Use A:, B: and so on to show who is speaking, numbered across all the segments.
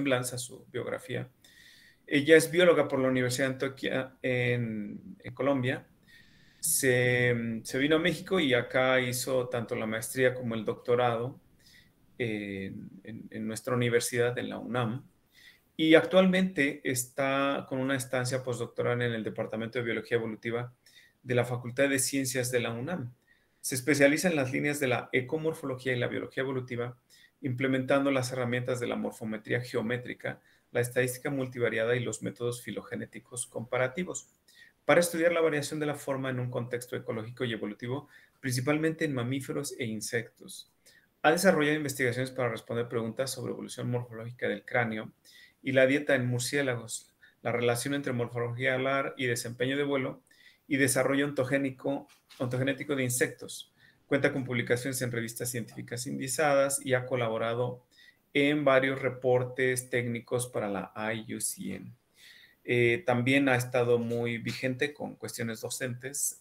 A: semblanza, su biografía. Ella es bióloga por la Universidad de Antioquia en Colombia. Se vino a México y acá hizo tanto la maestría como el doctorado en nuestra universidad, en la UNAM. Y actualmente está con una estancia postdoctoral en el Departamento de Biología Evolutiva de la Facultad de Ciencias de la UNAM. Se especializa en las líneas de la ecomorfología y la biología evolutiva, implementando las herramientas de la morfometría geométrica, la estadística multivariada y los métodos filogenéticos comparativos, para estudiar la variación de la forma en un contexto ecológico y evolutivo, principalmente en mamíferos e insectos. Ha desarrollado investigaciones para responder preguntas sobre evolución morfológica del cráneo y la dieta en murciélagos, la relación entre morfología alar y desempeño de vuelo y desarrollo ontogenético de insectos. Cuenta con publicaciones en revistas científicas indizadas y ha colaborado en varios reportes técnicos para la IUCN. También ha estado muy vigente con cuestiones docentes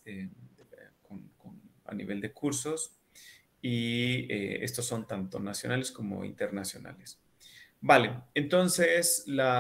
A: a nivel de cursos y estos son tanto nacionales como internacionales. Vale, entonces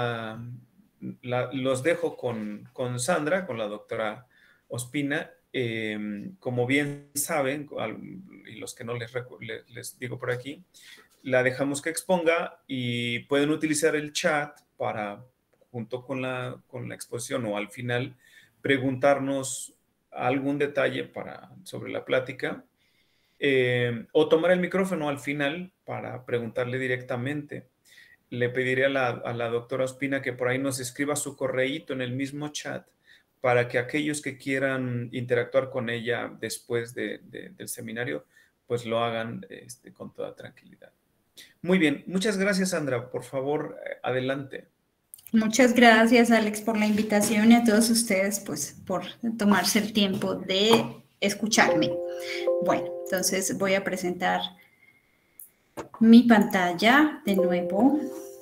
A: los dejo con Sandra, con la doctora Ospina. Como bien saben, y los que no les digo por aquí, la dejamos que exponga y pueden utilizar el chat para, junto con la exposición o al final, preguntarnos algún detalle sobre la plática o tomar el micrófono al final para preguntarle directamente. Le pediré a la doctora Ospina que por ahí nos escriba su correíto en el mismo chat para que aquellos que quieran interactuar con ella después del seminario, pues lo hagan con toda tranquilidad. Muy bien, muchas gracias, Sandra. Por favor, adelante.
B: Muchas gracias, Alex, por la invitación y a todos ustedes, pues, por tomarse el tiempo de escucharme. Bueno, entonces voy a presentar mi pantalla de nuevo.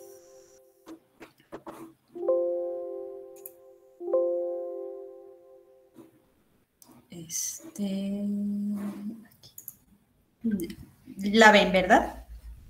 B: La ven, ¿verdad?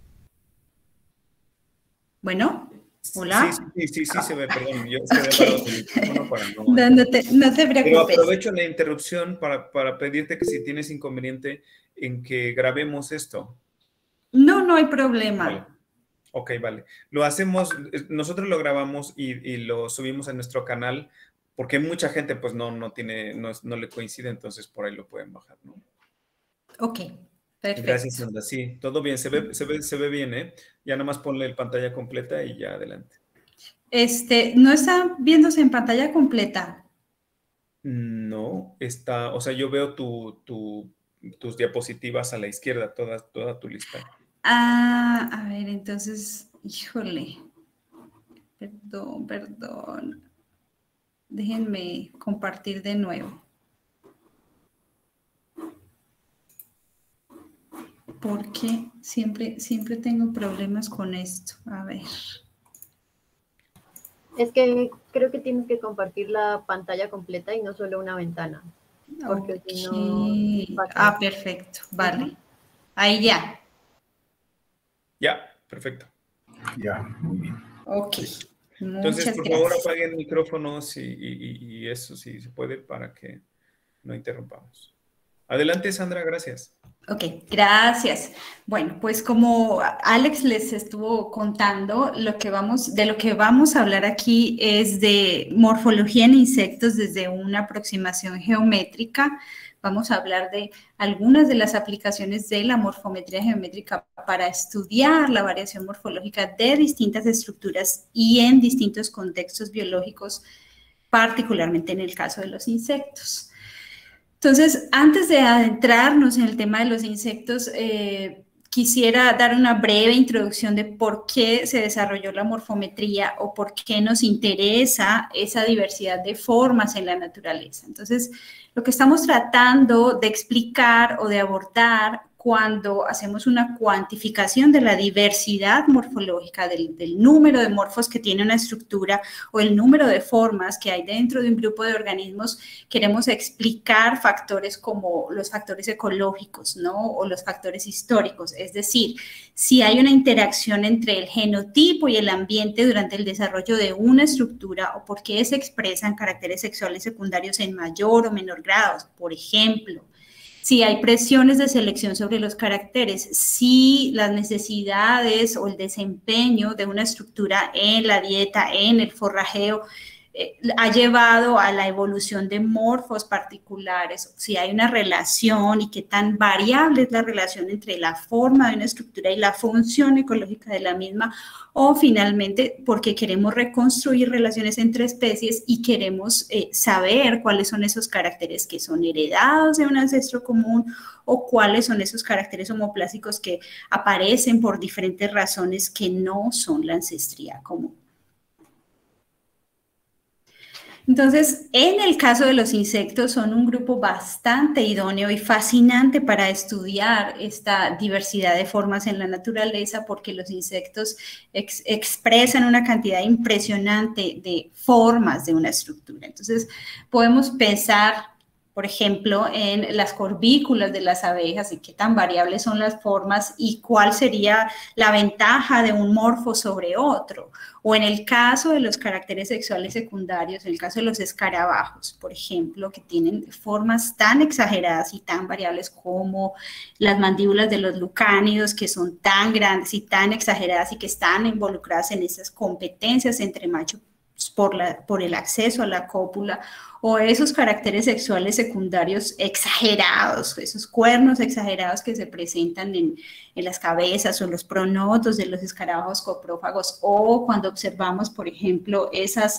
B: Bueno, hola.
A: Sí, se ve, perdón. Yo para
B: no te preocupes.
A: Pero aprovecho la interrupción para pedirte que si tienes inconveniente en que grabemos esto.
B: No hay problema.
A: Vale. Ok, vale. Lo hacemos, nosotros lo grabamos y lo subimos a nuestro canal porque mucha gente pues no le coincide, entonces por ahí lo pueden bajar, ¿no?
B: Ok, perfecto.
A: Gracias, Sandra. Sí, todo bien, se ve bien, ¿eh? Ya nada más ponle la pantalla completa y ya adelante.
B: ¿No está viéndose en pantalla completa?
A: No, o sea, yo veo tus diapositivas a la izquierda, toda tu lista.
B: Ah, a ver, entonces, híjole, perdón. Déjenme compartir de nuevo. Porque siempre tengo problemas con esto. A ver.
C: Es que creo que tienes que compartir la pantalla completa y no solo una ventana. Porque si no...
B: Ah, perfecto. Vale. Ahí ya.
A: Ya, perfecto.
D: Ya, muy bien.
B: Ok.
A: Entonces, por favor, apaguen micrófonos y eso, si se puede, para que no interrumpamos. Adelante, Sandra, gracias.
B: Ok, gracias. Bueno, pues como Alex les estuvo contando, de lo que vamos a hablar aquí es de morfología en insectos desde una aproximación geométrica. Vamos a hablar de algunas de las aplicaciones de la morfometría geométrica para estudiar la variación morfológica de distintas estructuras y en distintos contextos biológicos, particularmente en el caso de los insectos. Entonces, antes de adentrarnos en el tema de los insectos, quisiera dar una breve introducción de por qué se desarrolló la morfometría o por qué nos interesa esa diversidad de formas en la naturaleza. Entonces, lo que estamos tratando de explicar o de abordar cuando hacemos una cuantificación de la diversidad morfológica, del número de morfos que tiene una estructura o el número de formas que hay dentro de un grupo de organismos, queremos explicar factores como los factores ecológicos, ¿no? O los factores históricos, es decir, si hay una interacción entre el genotipo y el ambiente durante el desarrollo de una estructura o por qué se expresan caracteres sexuales secundarios en mayor o menor grado, por ejemplo. Si hay presiones de selección sobre los caracteres, si las necesidades o el desempeño de una estructura en la dieta, en el forrajeo, ha llevado a la evolución de morfos particulares, si hay una relación y qué tan variable es la relación entre la forma de una estructura y la función ecológica de la misma, o finalmente porque queremos reconstruir relaciones entre especies y queremos saber cuáles son esos caracteres que son heredados de un ancestro común o cuáles son esos caracteres homoplásicos que aparecen por diferentes razones que no son la ancestría común. Entonces, en el caso de los insectos, son un grupo bastante idóneo y fascinante para estudiar esta diversidad de formas en la naturaleza, porque los insectos expresan una cantidad impresionante de formas de una estructura. Entonces, podemos pensar, por ejemplo, en las corvículas de las abejas y qué tan variables son las formas y cuál sería la ventaja de un morfo sobre otro. O en el caso de los caracteres sexuales secundarios, en el caso de los escarabajos, por ejemplo, que tienen formas tan exageradas y tan variables como las mandíbulas de los lucánidos, que son tan grandes y tan exageradas y que están involucradas en esas competencias entre machos por el acceso a la cópula, o esos caracteres sexuales secundarios exagerados, esos cuernos exagerados que se presentan en las cabezas o los pronotos de los escarabajos coprófagos, o cuando observamos, por ejemplo, esas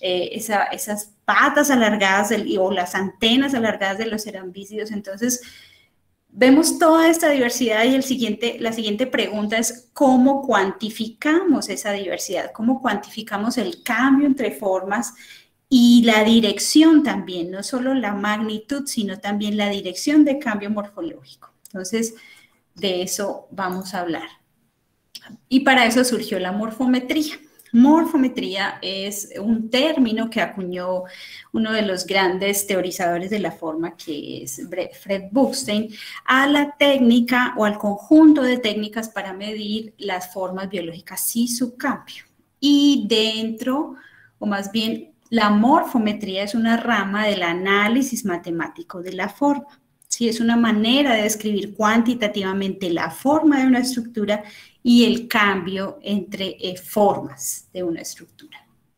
B: patas alargadas o las antenas alargadas de los cerambícidos. Entonces, vemos toda esta diversidad y la siguiente pregunta es ¿cómo cuantificamos esa diversidad? ¿Cómo cuantificamos el cambio entre formas y la dirección también? No solo la magnitud, sino también la dirección de cambio morfológico. Entonces, de eso vamos a hablar. Y para eso surgió la morfometría. Morfometría es un término que acuñó uno de los grandes teorizadores de la forma, que es Fred Buchstein, a la técnica o al conjunto de técnicas para medir las formas biológicas y su cambio. Y dentro, o más bien, la morfometría es una rama del análisis matemático de la forma. Sí, es una manera de describir cuantitativamente la forma de una estructura y el cambio entre formas de una estructura.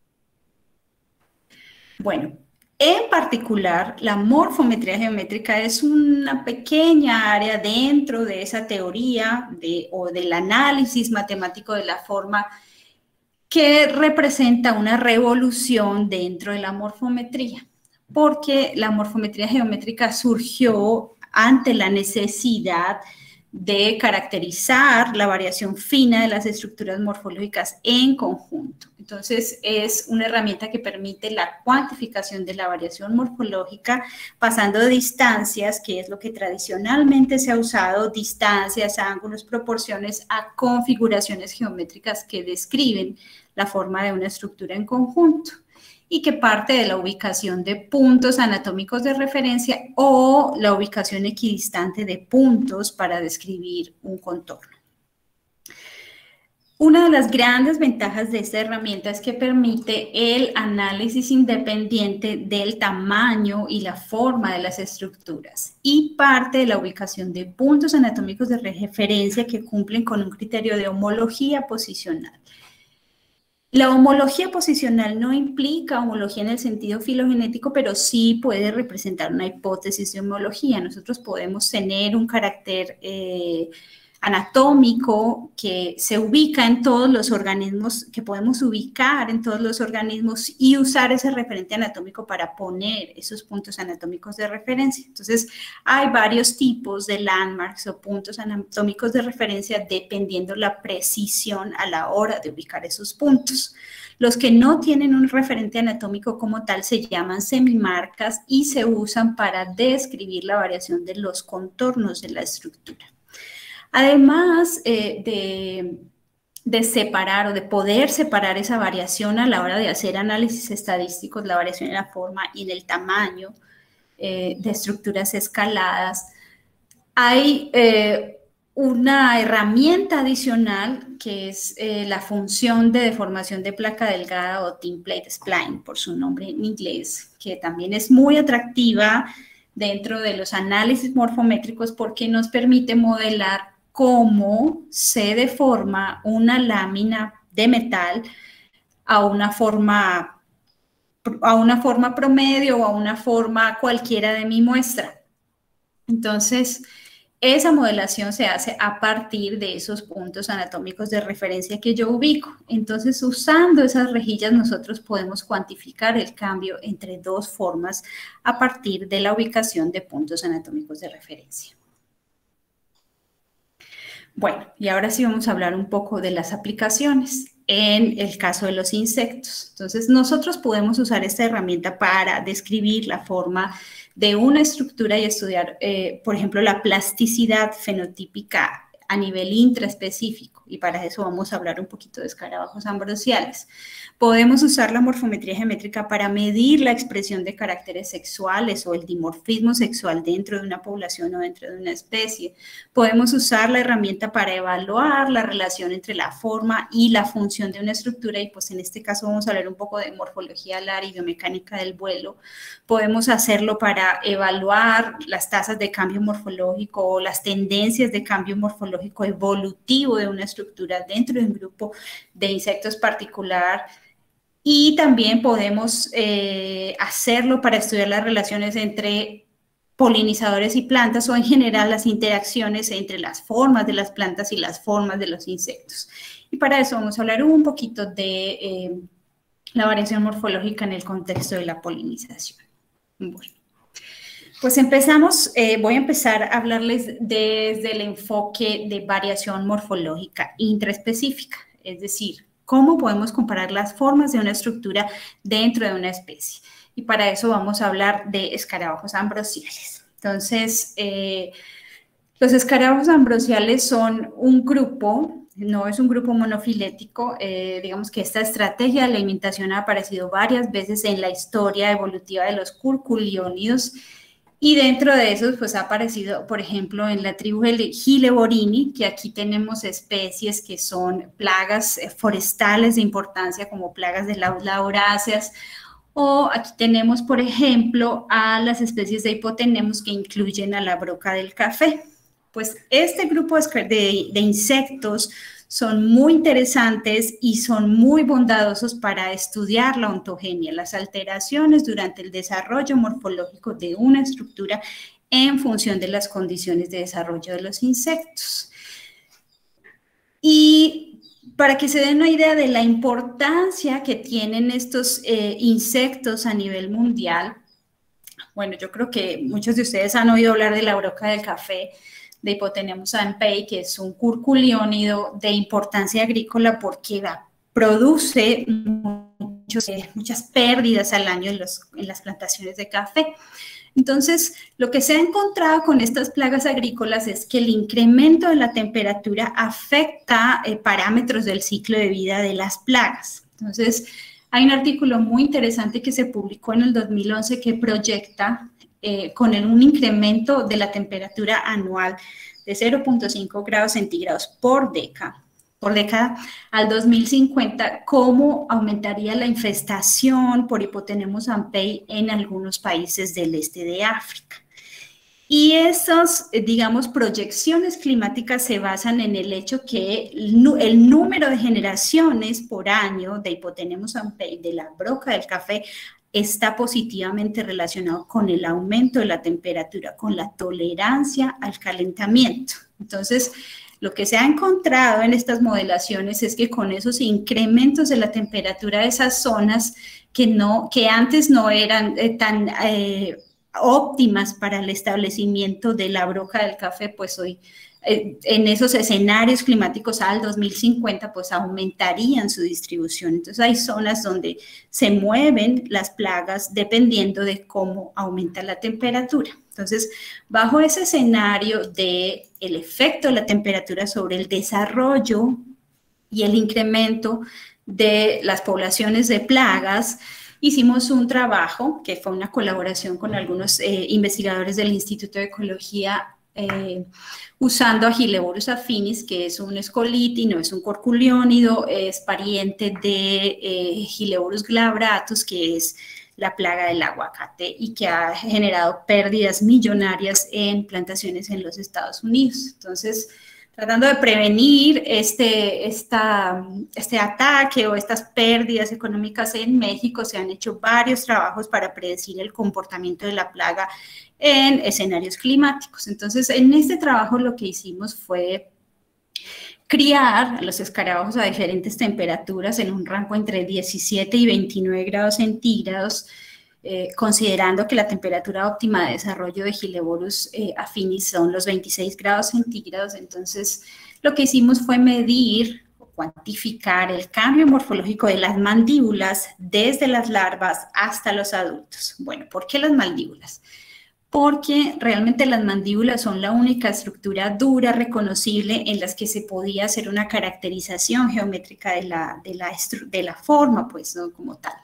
B: Bueno, en particular, la morfometría geométrica es una pequeña área dentro de esa teoría o del análisis matemático de la forma que representa una revolución dentro de la morfometría, porque la morfometría geométrica surgió ante la necesidad de caracterizar la variación fina de las estructuras morfológicas en conjunto. Entonces, es una herramienta que permite la cuantificación de la variación morfológica pasando de distancias, que es lo que tradicionalmente se ha usado, distancias, ángulos, proporciones, a configuraciones geométricas que describen la forma de una estructura en conjunto, y que parte de la ubicación de puntos anatómicos de referencia o la ubicación equidistante de puntos para describir un contorno. Una de las grandes ventajas de esta herramienta es que permite el análisis independiente del tamaño y la forma de las estructuras y parte de la ubicación de puntos anatómicos de referencia que cumplen con un criterio de homología posicional. La homología posicional no implica homología en el sentido filogenético, pero sí puede representar una hipótesis de homología. Nosotros podemos tener un carácter anatómico que se ubica en todos los organismos, que podemos ubicar en todos los organismos y usar ese referente anatómico para poner esos puntos anatómicos de referencia. Entonces, hay varios tipos de landmarks o puntos anatómicos de referencia dependiendo la precisión a la hora de ubicar esos puntos. Los que no tienen un referente anatómico como tal se llaman semimarcas y se usan para describir la variación de los contornos de la estructura. Además de separar o de poder separar esa variación a la hora de hacer análisis estadísticos, la variación en la forma y en el tamaño de estructuras escaladas, hay una herramienta adicional que es la función de deformación de placa delgada o thin plate spline, por su nombre en inglés, que también es muy atractiva dentro de los análisis morfométricos porque nos permite modelar cómo se deforma una lámina de metal a una forma promedio o a una forma cualquiera de mi muestra. Entonces, esa modelación se hace a partir de esos puntos anatómicos de referencia que yo ubico. Entonces, usando esas rejillas, nosotros podemos cuantificar el cambio entre dos formas a partir de la ubicación de puntos anatómicos de referencia. Bueno, y ahora sí vamos a hablar un poco de las aplicaciones en el caso de los insectos. Entonces, nosotros podemos usar esta herramienta para describir la forma de una estructura y estudiar, por ejemplo, la plasticidad fenotípica a nivel intraespecífico, y para eso vamos a hablar un poquito de escarabajos ambrosiales. Podemos usar la morfometría geométrica para medir la expresión de caracteres sexuales o el dimorfismo sexual dentro de una población o dentro de una especie. Podemos usar la herramienta para evaluar la relación entre la forma y la función de una estructura, y pues en este caso vamos a hablar un poco de morfología alar y biomecánica del vuelo. Podemos hacerlo para evaluar las tasas de cambio morfológico o las tendencias de cambio morfológico evolutivo de una estructura dentro de un grupo de insectos particular. Y también podemos hacerlo para estudiar las relaciones entre polinizadores y plantas o en general las interacciones entre las formas de las plantas y las formas de los insectos. Y para eso vamos a hablar un poquito de la variación morfológica en el contexto de la polinización. Bueno, pues empezamos, voy a empezar a hablarles desde el enfoque de variación morfológica intraespecífica, es decir, cómo podemos comparar las formas de una estructura dentro de una especie. Y para eso vamos a hablar de escarabajos ambrosiales. Entonces, los escarabajos ambrosiales son un grupo, no es un grupo monofilético, digamos que esta estrategia de alimentación ha aparecido varias veces en la historia evolutiva de los curculiónidos. Y dentro de esos, pues ha aparecido, por ejemplo, en la tribu Gileborini, que aquí tenemos especies que son plagas forestales de importancia, como plagas de las lauráceas, o aquí tenemos, por ejemplo, a las especies de Hipotenemos que incluyen a la broca del café. Pues este grupo de insectos son muy interesantes y son muy bondadosos para estudiar la ontogenia, las alteraciones durante el desarrollo morfológico de una estructura en función de las condiciones de desarrollo de los insectos. Y para que se den una idea de la importancia que tienen estos insectos a nivel mundial, bueno, yo creo que muchos de ustedes han oído hablar de la broca del café, de Hipotenemos ampei, que es un curculiónido de importancia agrícola porque produce muchas pérdidas al año en las plantaciones de café. Entonces, lo que se ha encontrado con estas plagas agrícolas es que el incremento de la temperatura afecta parámetros del ciclo de vida de las plagas. Entonces, hay un artículo muy interesante que se publicó en el 2011 que proyecta con un incremento de la temperatura anual de 0.5 grados centígrados por década al 2050, cómo aumentaría la infestación por Hipotenemos ampei en algunos países del este de África. Y esas, digamos, proyecciones climáticas se basan en el hecho que el número de generaciones por año de Hipotenemos ampei, de la broca del café, está positivamente relacionado con el aumento de la temperatura, con la tolerancia al calentamiento. Entonces, lo que se ha encontrado en estas modelaciones es que con esos incrementos de la temperatura de esas zonas que antes no eran tan óptimas para el establecimiento de la broca del café, pues hoy en esos escenarios climáticos al 2050, pues aumentarían su distribución. Entonces hay zonas donde se mueven las plagas dependiendo de cómo aumenta la temperatura. Entonces, bajo ese escenario del efecto de la temperatura sobre el desarrollo y el incremento de las poblaciones de plagas, hicimos un trabajo que fue una colaboración con algunos investigadores del Instituto de Ecología usando Agileborus affinis, que es un escolítido, es un corculiónido, es pariente de Gileborus glabratus, que es la plaga del aguacate y que ha generado pérdidas millonarias en plantaciones en los Estados Unidos. Entonces, tratando de prevenir este ataque o estas pérdidas económicas en México, se han hecho varios trabajos para predecir el comportamiento de la plaga en escenarios climáticos. Entonces, en este trabajo lo que hicimos fue criar a los escarabajos a diferentes temperaturas en un rango entre 17 y 29 grados centígrados, considerando que la temperatura óptima de desarrollo de Gileborus affinis son los 26 grados centígrados. Entonces, lo que hicimos fue medir o cuantificar el cambio morfológico de las mandíbulas desde las larvas hasta los adultos. Bueno, ¿por qué las mandíbulas? Porque realmente las mandíbulas son la única estructura dura reconocible en las que se podía hacer una caracterización geométrica de la forma, pues, ¿no? Como tal.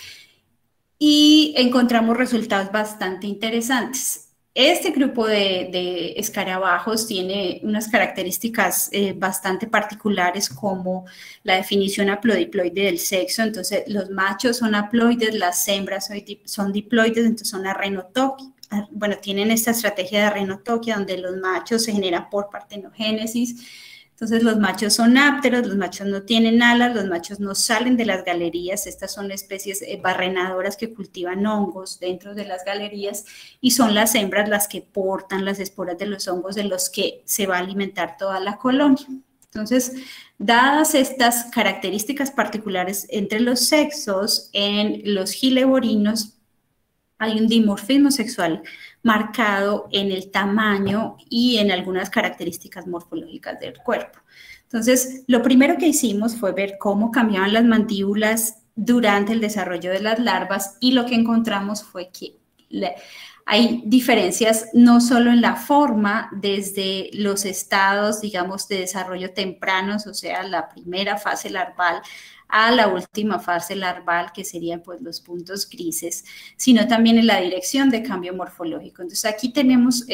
B: Y encontramos resultados bastante interesantes. Este grupo de escarabajos tiene unas características bastante particulares, como la definición haplodiploide del sexo. Entonces, los machos son haploides, las hembras son diploides, entonces son arrenotoquia. Bueno, tienen esta estrategia de arrenotoquia donde los machos se generan por partenogénesis. Entonces, los machos son ápteros, los machos no tienen alas, los machos no salen de las galerías. Estas son especies barrenadoras que cultivan hongos dentro de las galerías, y son las hembras las que portan las esporas de los hongos de los que se va a alimentar toda la colonia. Entonces, dadas estas características particulares entre los sexos, en los gileborinos hay un dimorfismo sexual marcado en el tamaño y en algunas características morfológicas del cuerpo. Entonces, lo primero que hicimos fue ver cómo cambiaban las mandíbulas durante el desarrollo de las larvas, y lo que encontramos fue que hay diferencias no solo en la forma desde los estados, digamos, de desarrollo tempranos, o sea, la primera fase larval, a la última fase larval, que serían pues los puntos grises, sino también en la dirección de cambio morfológico. Entonces aquí tenemos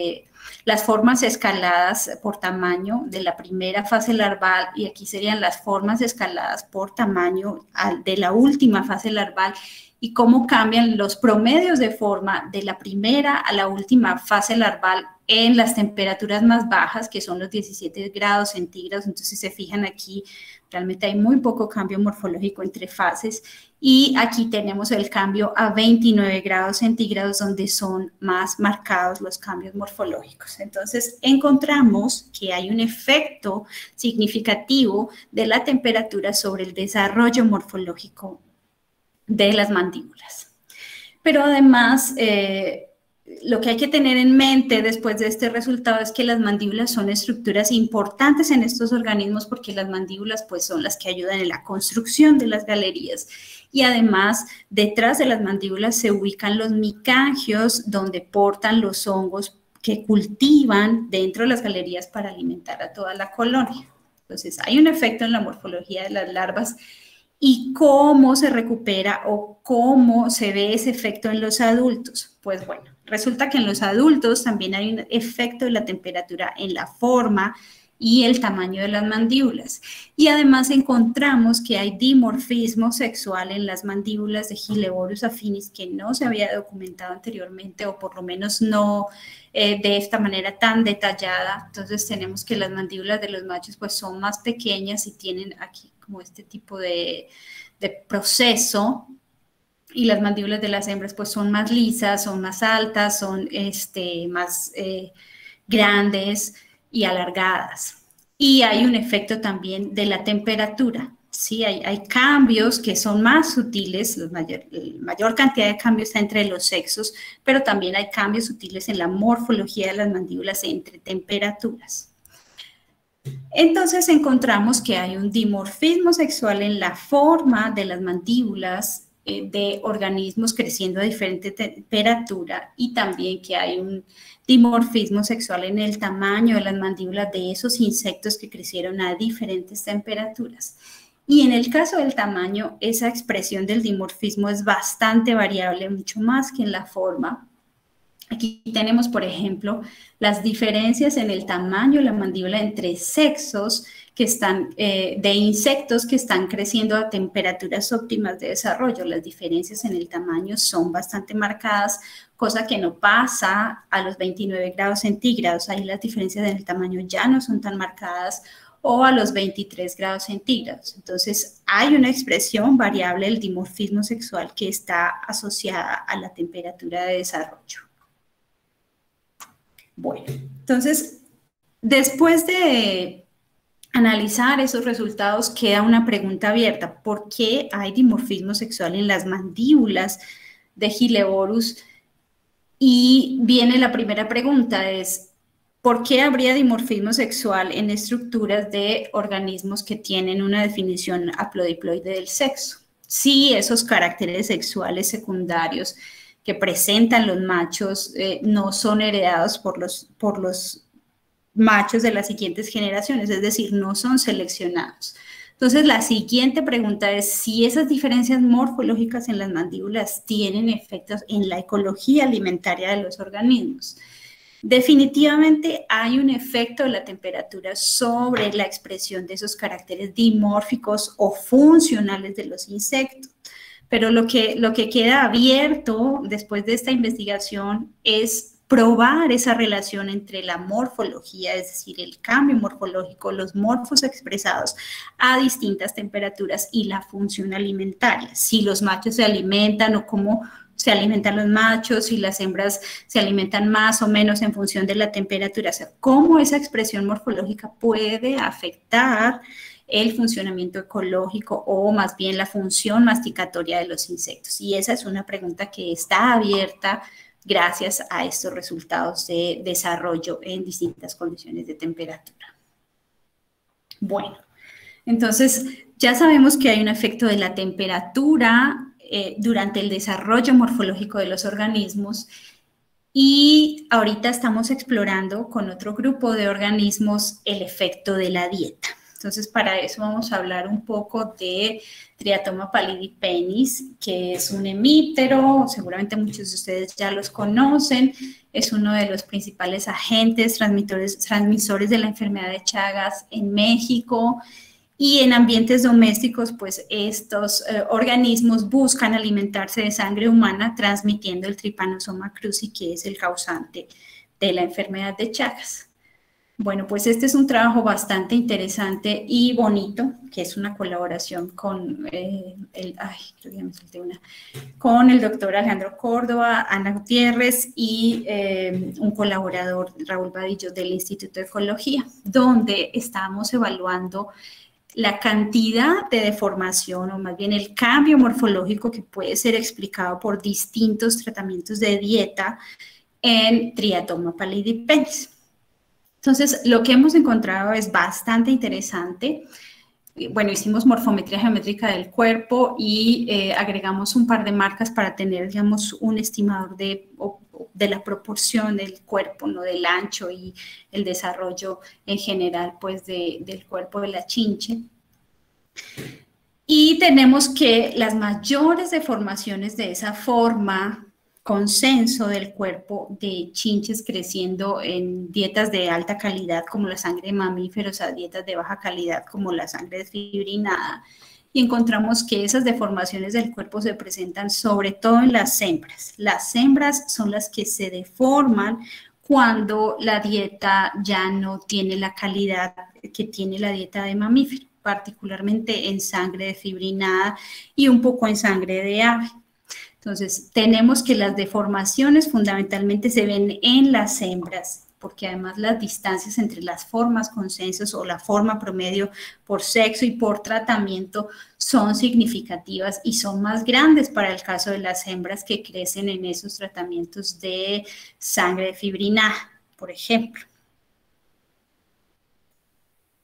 B: las formas escaladas por tamaño de la primera fase larval, y aquí serían las formas escaladas por tamaño de la última fase larval, y cómo cambian los promedios de forma de la primera a la última fase larval en las temperaturas más bajas, que son los 17 grados centígrados. Entonces, si se fijan aquí, realmente hay muy poco cambio morfológico entre fases, y aquí tenemos el cambio a 29 grados centígrados, donde son más marcados los cambios morfológicos. Entonces, encontramos que hay un efecto significativo de la temperatura sobre el desarrollo morfológico de las mandíbulas. Pero además, lo que hay que tener en mente después de este resultado es que las mandíbulas son estructuras importantes en estos organismos, porque las mandíbulas pues son las que ayudan en la construcción de las galerías, y además detrás de las mandíbulas se ubican los micangios, donde portan los hongos que cultivan dentro de las galerías para alimentar a toda la colonia. Entonces hay un efecto en la morfología de las larvas. ¿Y cómo se recupera o cómo se ve ese efecto en los adultos? Pues bueno, resulta que en los adultos también hay un efecto de la temperatura en la forma y el tamaño de las mandíbulas. Y además encontramos que hay dimorfismo sexual en las mandíbulas de Gileborus affinis, que no se había documentado anteriormente, o por lo menos no de esta manera tan detallada. Entonces tenemos que las mandíbulas de los machos pues son más pequeñas y tienen aquí como este tipo de proceso, y las mandíbulas de las hembras pues son más lisas, son más altas, son más grandes y alargadas. Y hay un efecto también de la temperatura. Sí, hay cambios que son más sutiles, la mayor cantidad de cambios está entre los sexos, pero también hay cambios sutiles en la morfología de las mandíbulas entre temperaturas. Entonces encontramos que hay un dimorfismo sexual en la forma de las mandíbulas de organismos creciendo a diferente temperatura y también que hay un dimorfismo sexual en el tamaño de las mandíbulas de esos insectos que crecieron a diferentes temperaturas. Y en el caso del tamaño, esa expresión del dimorfismo es bastante variable, mucho más que en la forma. Aquí tenemos, por ejemplo, las diferencias en el tamaño de la mandíbula entre sexos que están, de insectos que están creciendo a temperaturas óptimas de desarrollo. Las diferencias en el tamaño son bastante marcadas, cosa que no pasa a los 29 grados centígrados. Ahí las diferencias en el tamaño ya no son tan marcadas, o a los 23 grados centígrados. Entonces, hay una expresión variable del dimorfismo sexual que está asociada a la temperatura de desarrollo. Bueno, entonces, después de analizar esos resultados, queda una pregunta abierta. ¿Por qué hay dimorfismo sexual en las mandíbulas de Gileborus? Y viene la primera pregunta, es ¿por qué habría dimorfismo sexual en estructuras de organismos que tienen una definición haplodiploide del sexo? Si esos caracteres sexuales secundarios que presentan los machos no son heredados por los machos de las siguientes generaciones, es decir, no son seleccionados. Entonces, la siguiente pregunta es si esas diferencias morfológicas en las mandíbulas tienen efectos en la ecología alimentaria de los organismos. Definitivamente hay un efecto de la temperatura sobre la expresión de esos caracteres dimórficos o funcionales de los insectos. Pero lo que queda abierto después de esta investigación es probar esa relación entre la morfología, es decir, el cambio morfológico, los morfos expresados a distintas temperaturas y la función alimentaria. Si los machos se alimentan o cómo se alimentan los machos, si las hembras se alimentan más o menos en función de la temperatura, o sea, cómo esa expresión morfológica puede afectar el funcionamiento ecológico o más bien la función masticatoria de los insectos. Y esa es una pregunta que está abierta gracias a estos resultados de desarrollo en distintas condiciones de temperatura. Bueno, entonces ya sabemos que hay un efecto de la temperatura durante el desarrollo morfológico de los organismos y ahorita estamos explorando con otro grupo de organismos el efecto de la dieta. Entonces, para eso vamos a hablar un poco de Triatoma pallidipenis, que es un hemíptero, seguramente muchos de ustedes ya los conocen, es uno de los principales agentes transmisores de la enfermedad de Chagas en México, y en ambientes domésticos, pues estos organismos buscan alimentarse de sangre humana transmitiendo el Trypanosoma cruzi, que es el causante de la enfermedad de Chagas. Bueno, pues este es un trabajo bastante interesante y bonito, que es una colaboración con con el doctor Alejandro Córdoba, Ana Gutiérrez y un colaborador, Raúl Vadillo, del Instituto de Ecología, donde estamos evaluando la cantidad de deformación o más bien el cambio morfológico que puede ser explicado por distintos tratamientos de dieta en Triatoma pallidipenis. Entonces, lo que hemos encontrado es bastante interesante. Bueno, hicimos morfometría geométrica del cuerpo y agregamos un par de marcas para tener, digamos, un estimador de la proporción del cuerpo, ¿no? Del ancho y el desarrollo en general, pues, del cuerpo de la chinche. Y tenemos que las mayores deformaciones de esa forma consenso del cuerpo de chinches creciendo en dietas de alta calidad como la sangre de mamíferos a dietas de baja calidad como la sangre desfibrinada, y encontramos que esas deformaciones del cuerpo se presentan sobre todo en las hembras. Las hembras son las que se deforman cuando la dieta ya no tiene la calidad que tiene la dieta de mamífero, particularmente en sangre desfibrinada y un poco en sangre de ave. Entonces, tenemos que las deformaciones fundamentalmente se ven en las hembras, porque además las distancias entre las formas consensos o la forma promedio por sexo y por tratamiento son significativas y son más grandes para el caso de las hembras que crecen en esos tratamientos de sangre desfibrinada, por ejemplo.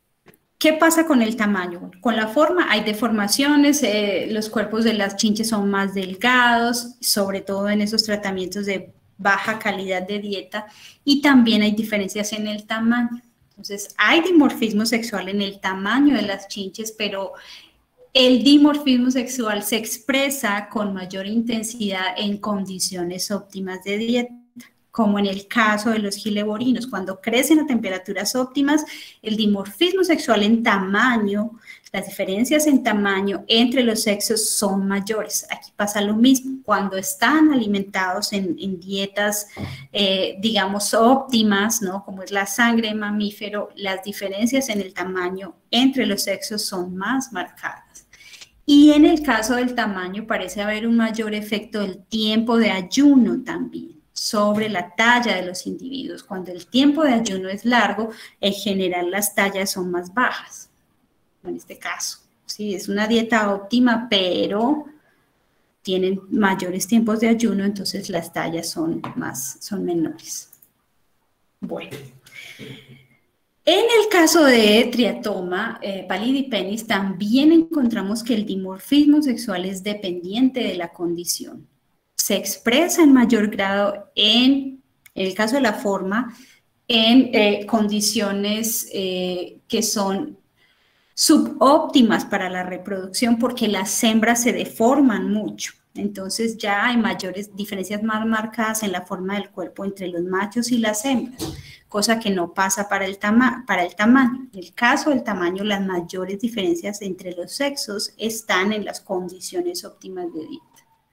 B: ¿Qué pasa con el tamaño? Con la forma hay deformaciones, los cuerpos de las chinches son más delgados, sobre todo en esos tratamientos de baja calidad de dieta, y también hay diferencias en el tamaño. Entonces, hay dimorfismo sexual en el tamaño de las chinches, pero el dimorfismo sexual se expresa con mayor intensidad en condiciones óptimas de dieta, como en el caso de los gileborinos. Cuando crecen a temperaturas óptimas, el dimorfismo sexual en tamaño, las diferencias en tamaño entre los sexos son mayores. Aquí pasa lo mismo. Cuando están alimentados en dietas, digamos, óptimas, ¿no? Como es la sangre de mamífero, las diferencias en el tamaño entre los sexos son más marcadas. Y en el caso del tamaño parece haber un mayor efecto del tiempo de ayuno también sobre la talla de los individuos. Cuando el tiempo de ayuno es largo, en general las tallas son más bajas. En este caso, sí, es una dieta óptima, pero tienen mayores tiempos de ayuno, entonces las tallas son menores. Bueno. En el caso de triatoma palidipenis también encontramos que el dimorfismo sexual es dependiente de la condición. Se expresa en mayor grado en el caso de la forma en condiciones que son subóptimas para la reproducción porque las hembras se deforman mucho. Entonces ya hay mayores diferencias más marcadas en la forma del cuerpo entre los machos y las hembras, cosa que no pasa para el tamaño. En el caso del tamaño, las mayores diferencias entre los sexos están en las condiciones óptimas de dieta.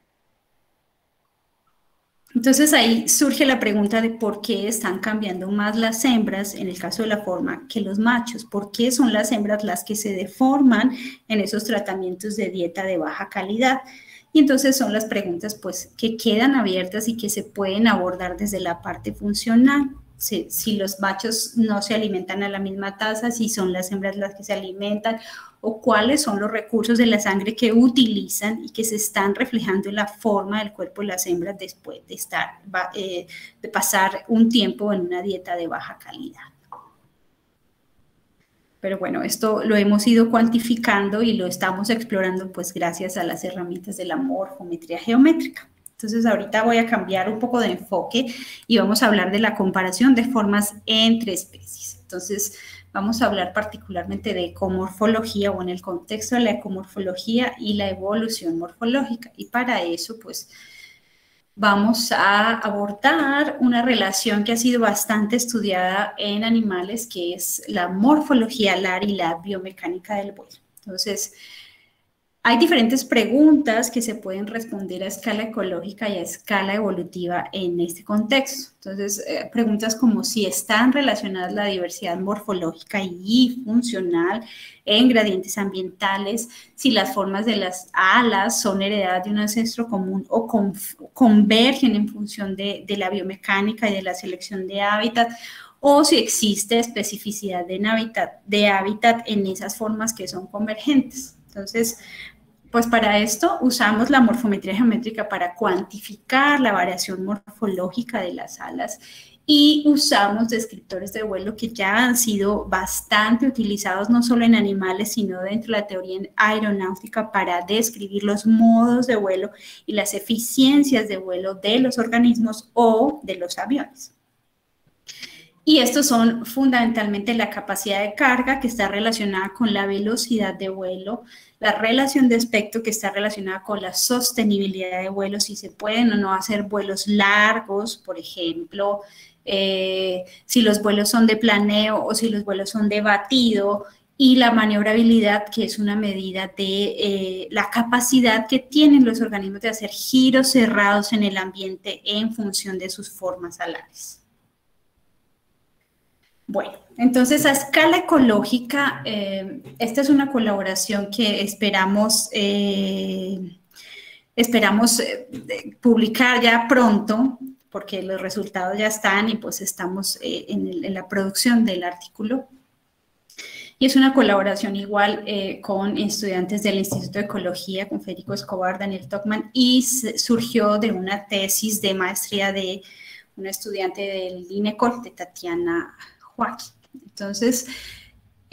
B: Entonces ahí surge la pregunta de por qué están cambiando más las hembras en el caso de la forma que los machos. ¿Por qué son las hembras las que se deforman en esos tratamientos de dieta de baja calidad? Y entonces son las preguntas pues que quedan abiertas y que se pueden abordar desde la parte funcional. Si los machos no se alimentan a la misma tasa, si son las hembras las que se alimentan, o cuáles son los recursos de la sangre que utilizan y que se están reflejando en la forma del cuerpo de las hembras después de pasar un tiempo en una dieta de baja calidad. Pero bueno, esto lo hemos ido cuantificando y lo estamos explorando pues gracias a las herramientas de la morfometría geométrica. Entonces ahorita voy a cambiar un poco de enfoque y vamos a hablar de la comparación de formas entre especies. Entonces vamos a hablar particularmente de ecomorfología o en el contexto de la ecomorfología y la evolución morfológica. Y para eso pues vamos a abordar una relación que ha sido bastante estudiada en animales, que es la morfología alar y la biomecánica del vuelo. Entonces, hay diferentes preguntas que se pueden responder a escala ecológica y a escala evolutiva en este contexto. Entonces, preguntas como si están relacionadas la diversidad morfológica y funcional en gradientes ambientales, si las formas de las alas son heredadas de un ancestro común o convergen en función de la biomecánica y de la selección de hábitat, o si existe especificidad de hábitat en esas formas que son convergentes. Entonces, pues para esto usamos la morfometría geométrica para cuantificar la variación morfológica de las alas y usamos descriptores de vuelo que ya han sido bastante utilizados no solo en animales, sino dentro de la teoría aeronáutica para describir los modos de vuelo y las eficiencias de vuelo de los organismos o de los aviones. Y estos son fundamentalmente la capacidad de carga, que está relacionada con la velocidad de vuelo, la relación de aspecto, que está relacionada con la sostenibilidad de vuelo, si se pueden o no hacer vuelos largos, por ejemplo, si los vuelos son de planeo o si los vuelos son de batido, y la maniobrabilidad, que es una medida de la capacidad que tienen los organismos de hacer giros cerrados en el ambiente en función de sus formas alares. Bueno, entonces a escala ecológica, esta es una colaboración que esperamos publicar ya pronto, porque los resultados ya están y pues estamos en la producción del artículo. Y es una colaboración igual con estudiantes del Instituto de Ecología, con Federico Escobar, Daniel Tockman, y surgió de una tesis de maestría de una estudiante del INECOL, de Tatiana Joaquín. Entonces,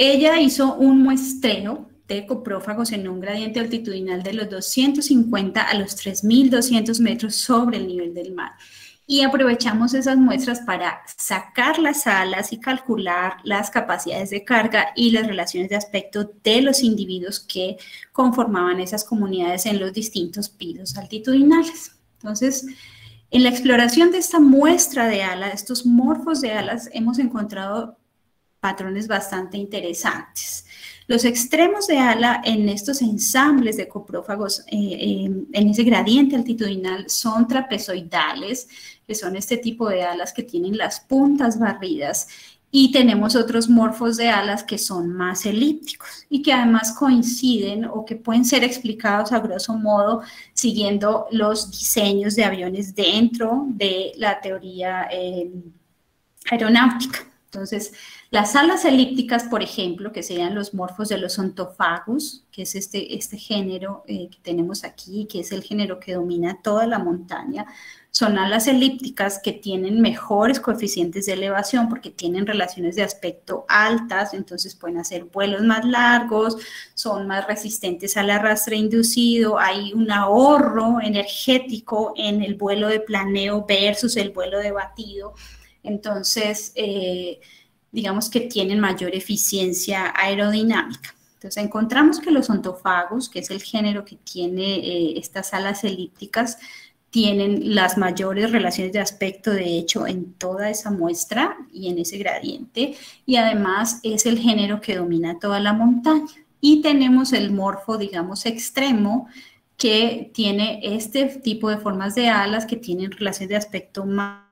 B: Ella hizo un muestreo de coprófagos en un gradiente altitudinal de los 250 a los 3.200 metros sobre el nivel del mar. Y aprovechamos esas muestras para sacar las alas y calcular las capacidades de carga y las relaciones de aspecto de los individuos que conformaban esas comunidades en los distintos pisos altitudinales. Entonces, en la exploración de esta muestra de alas, de estos morfos de alas, hemos encontrado patrones bastante interesantes. Los extremos de ala en estos ensambles de coprófagos, en ese gradiente altitudinal, son trapezoidales, que son este tipo de alas que tienen las puntas barridas, y tenemos otros morfos de alas que son más elípticos y que además coinciden o que pueden ser explicados a grosso modo siguiendo los diseños de aviones dentro de la teoría aeronáutica. Entonces, las alas elípticas, por ejemplo, que serían los morfos de los Ontophagus, que es este género que tenemos aquí, que es el género que domina toda la montaña, son alas elípticas que tienen mejores coeficientes de elevación porque tienen relaciones de aspecto altas, entonces pueden hacer vuelos más largos, son más resistentes al arrastre inducido, hay un ahorro energético en el vuelo de planeo versus el vuelo de batido. Entonces, digamos que tienen mayor eficiencia aerodinámica. Entonces, encontramos que los Ontophagus, que es el género que tiene estas alas elípticas, tienen las mayores relaciones de aspecto, de hecho, en toda esa muestra y en ese gradiente, y además es el género que domina toda la montaña. Y tenemos el morfo, digamos, extremo, que tiene este tipo de formas de alas que tienen relaciones de aspecto más.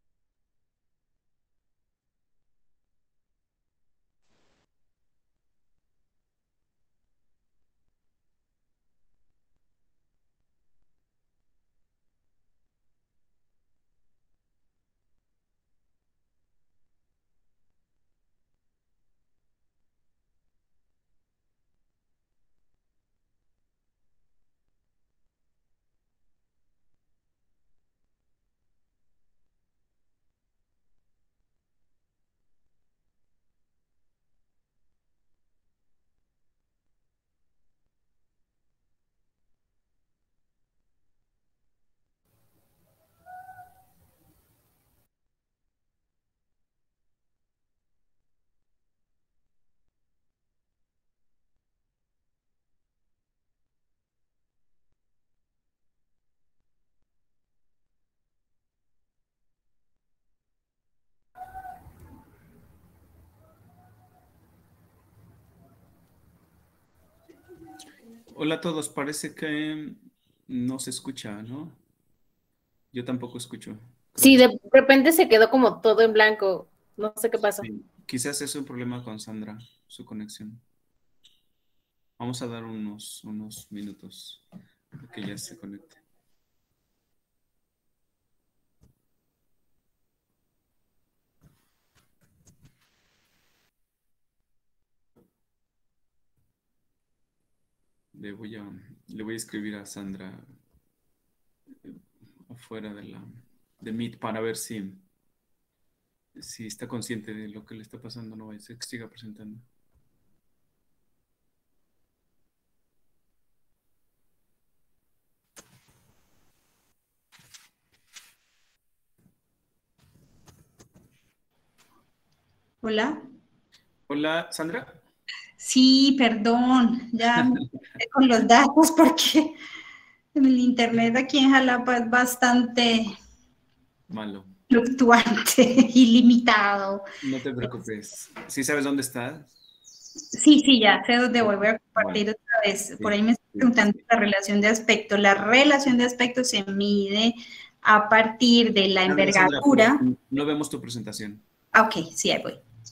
A: Hola a todos, parece que no se escucha, ¿no? Yo tampoco escucho.
E: Sí, de repente se quedó como todo en blanco. No sé qué pasó.
A: Sí, quizás es un problema con Sandra, su conexión. Vamos a dar unos minutos para que ya se conecte. Le voy a escribir a Sandra afuera de Meet para ver si está consciente de lo que le está pasando, no vaya a ser que siga presentando.
B: Hola.
A: Hola, Sandra.
B: Sí, perdón, ya me quedé con los datos porque el internet aquí en Jalapa es bastante
A: Malo.
B: fluctuante y limitado.
A: No te preocupes. ¿Sí sabes dónde estás?
B: Sí, ya sé dónde voy. Voy a compartir otra vez. Por ahí me estoy preguntando la relación de aspecto. La relación de aspecto se mide a partir de la envergadura.
A: Sandra, no vemos tu presentación.
B: Ok, sí, ahí voy.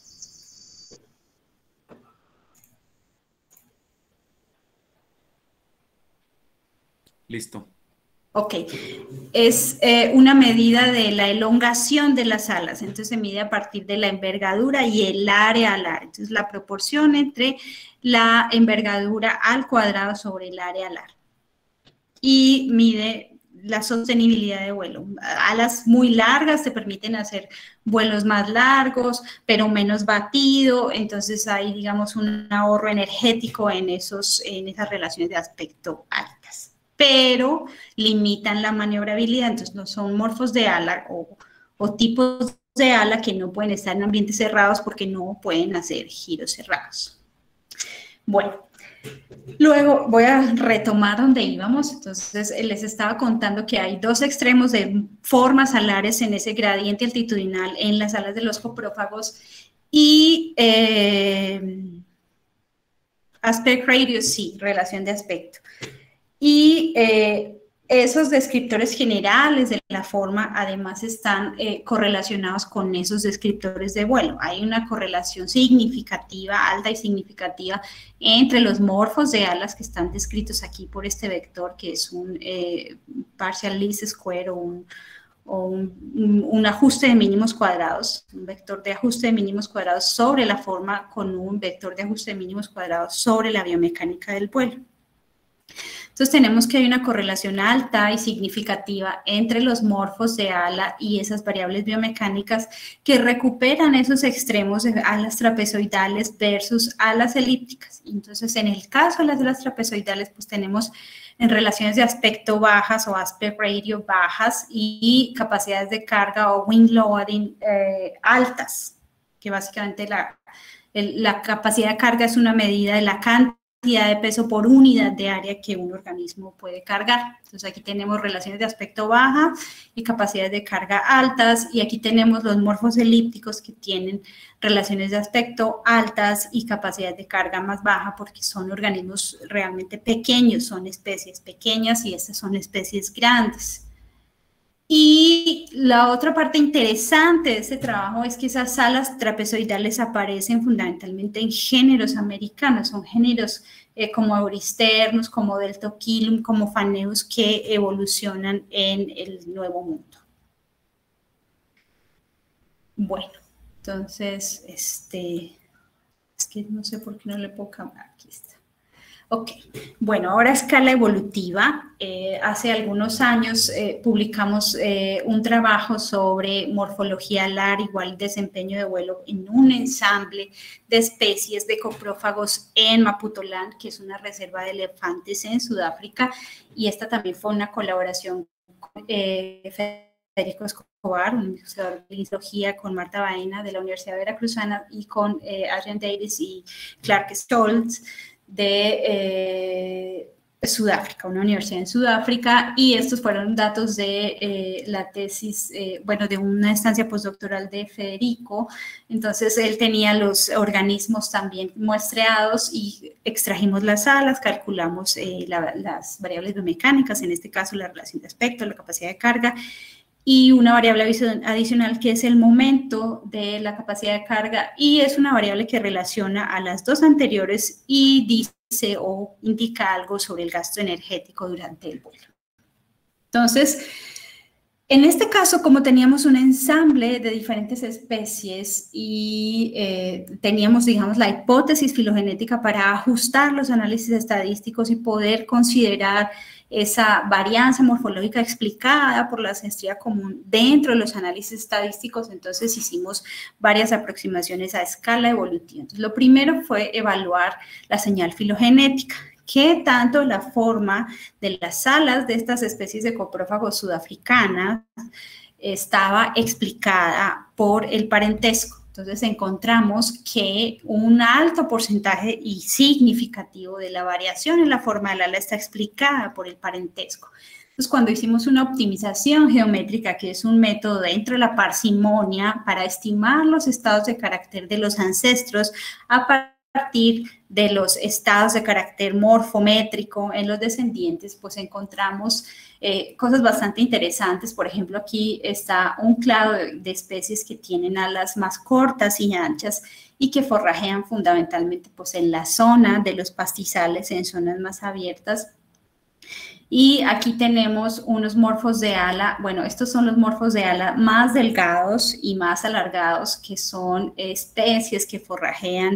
A: Listo.
B: Ok, es una medida de la elongación de las alas, entonces se mide a partir de la envergadura y el área alar, entonces la proporción entre la envergadura al cuadrado sobre el área alar. Y mide la sostenibilidad de vuelo. Alas muy largas te permiten hacer vuelos más largos, pero menos batido, entonces hay, digamos, un ahorro energético en esas relaciones de aspecto altas, pero limitan la maniobrabilidad, entonces no son morfos de ala o tipos de ala que no pueden estar en ambientes cerrados porque no pueden hacer giros cerrados. Bueno, luego voy a retomar donde íbamos. Entonces les estaba contando que hay dos extremos de formas alares en ese gradiente altitudinal en las alas de los coprófagos y aspect ratio, sí, relación de aspecto. Y esos descriptores generales de la forma además están correlacionados con esos descriptores de vuelo. Hay una correlación significativa, alta y significativa, entre los morfos de alas que están descritos aquí por este vector, que es un partial least square o un ajuste de mínimos cuadrados, un vector de ajuste de mínimos cuadrados sobre la forma con un vector de ajuste de mínimos cuadrados sobre la biomecánica del vuelo. Entonces tenemos que hay una correlación alta y significativa entre los morfos de ala y esas variables biomecánicas que recuperan esos extremos de alas trapezoidales versus alas elípticas. Entonces en el caso de las alas trapezoidales pues tenemos en relaciones de aspecto bajas o aspect ratio bajas y capacidades de carga o wing loading altas, que básicamente la capacidad de carga es una medida de la cantidad de peso por unidad de área que un organismo puede cargar. Entonces aquí tenemos relaciones de aspecto baja y capacidades de carga altas, y aquí tenemos los morfos elípticos que tienen relaciones de aspecto altas y capacidades de carga más baja porque son organismos realmente pequeños, son especies pequeñas y estas son especies grandes. Y la otra parte interesante de este trabajo es que esas alas trapezoidales aparecen fundamentalmente en géneros americanos, son géneros como Eurysternus, como Deltochilum, como Phaneus que evolucionan en el Nuevo Mundo. Bueno, entonces, es que no sé por qué no le puedo cambiar, aquí está. Ok, bueno, ahora escala evolutiva. Hace algunos años publicamos un trabajo sobre morfología alar igual desempeño de vuelo en un ensamble de especies de coprófagos en Maputoland, que es una reserva de elefantes en Sudáfrica, y esta también fue una colaboración con Federico Escobar, un investigador de histología, con Marta Baena de la Universidad Veracruzana y con Adrian Davis y Clark Stoltz de Sudáfrica, una universidad en Sudáfrica, y estos fueron datos de la tesis, bueno, de una estancia postdoctoral de Federico. Entonces él tenía los organismos también muestreados y extrajimos las alas, calculamos las variables biomecánicas, en este caso la relación de aspecto, la capacidad de carga, y una variable adicional que es el momento de la capacidad de carga, y es una variable que relaciona a las dos anteriores y dice o indica algo sobre el gasto energético durante el vuelo. Entonces, en este caso, como teníamos un ensamble de diferentes especies y teníamos, digamos, la hipótesis filogenética para ajustar los análisis estadísticos y poder considerar esa varianza morfológica explicada por la ancestría común dentro de los análisis estadísticos, entonces hicimos varias aproximaciones a escala evolutiva. Entonces, lo primero fue evaluar la señal filogenética. ¿Qué tanto la forma de las alas de estas especies de coprófagos sudafricanas estaba explicada por el parentesco? Entonces encontramos que un alto porcentaje y significativo de la variación en la forma del ala está explicada por el parentesco. Entonces cuando hicimos una optimización geométrica, que es un método dentro de la parsimonia para estimar los estados de carácter de los ancestros a partir de los estados de carácter morfométrico en los descendientes, pues encontramos cosas bastante interesantes. Por ejemplo, aquí está un clado de especies que tienen alas más cortas y anchas y que forrajean fundamentalmente pues, en la zona de los pastizales, en zonas más abiertas. Y aquí tenemos unos morfos de ala, bueno, estos son los morfos de ala más delgados y más alargados, que son especies que forrajean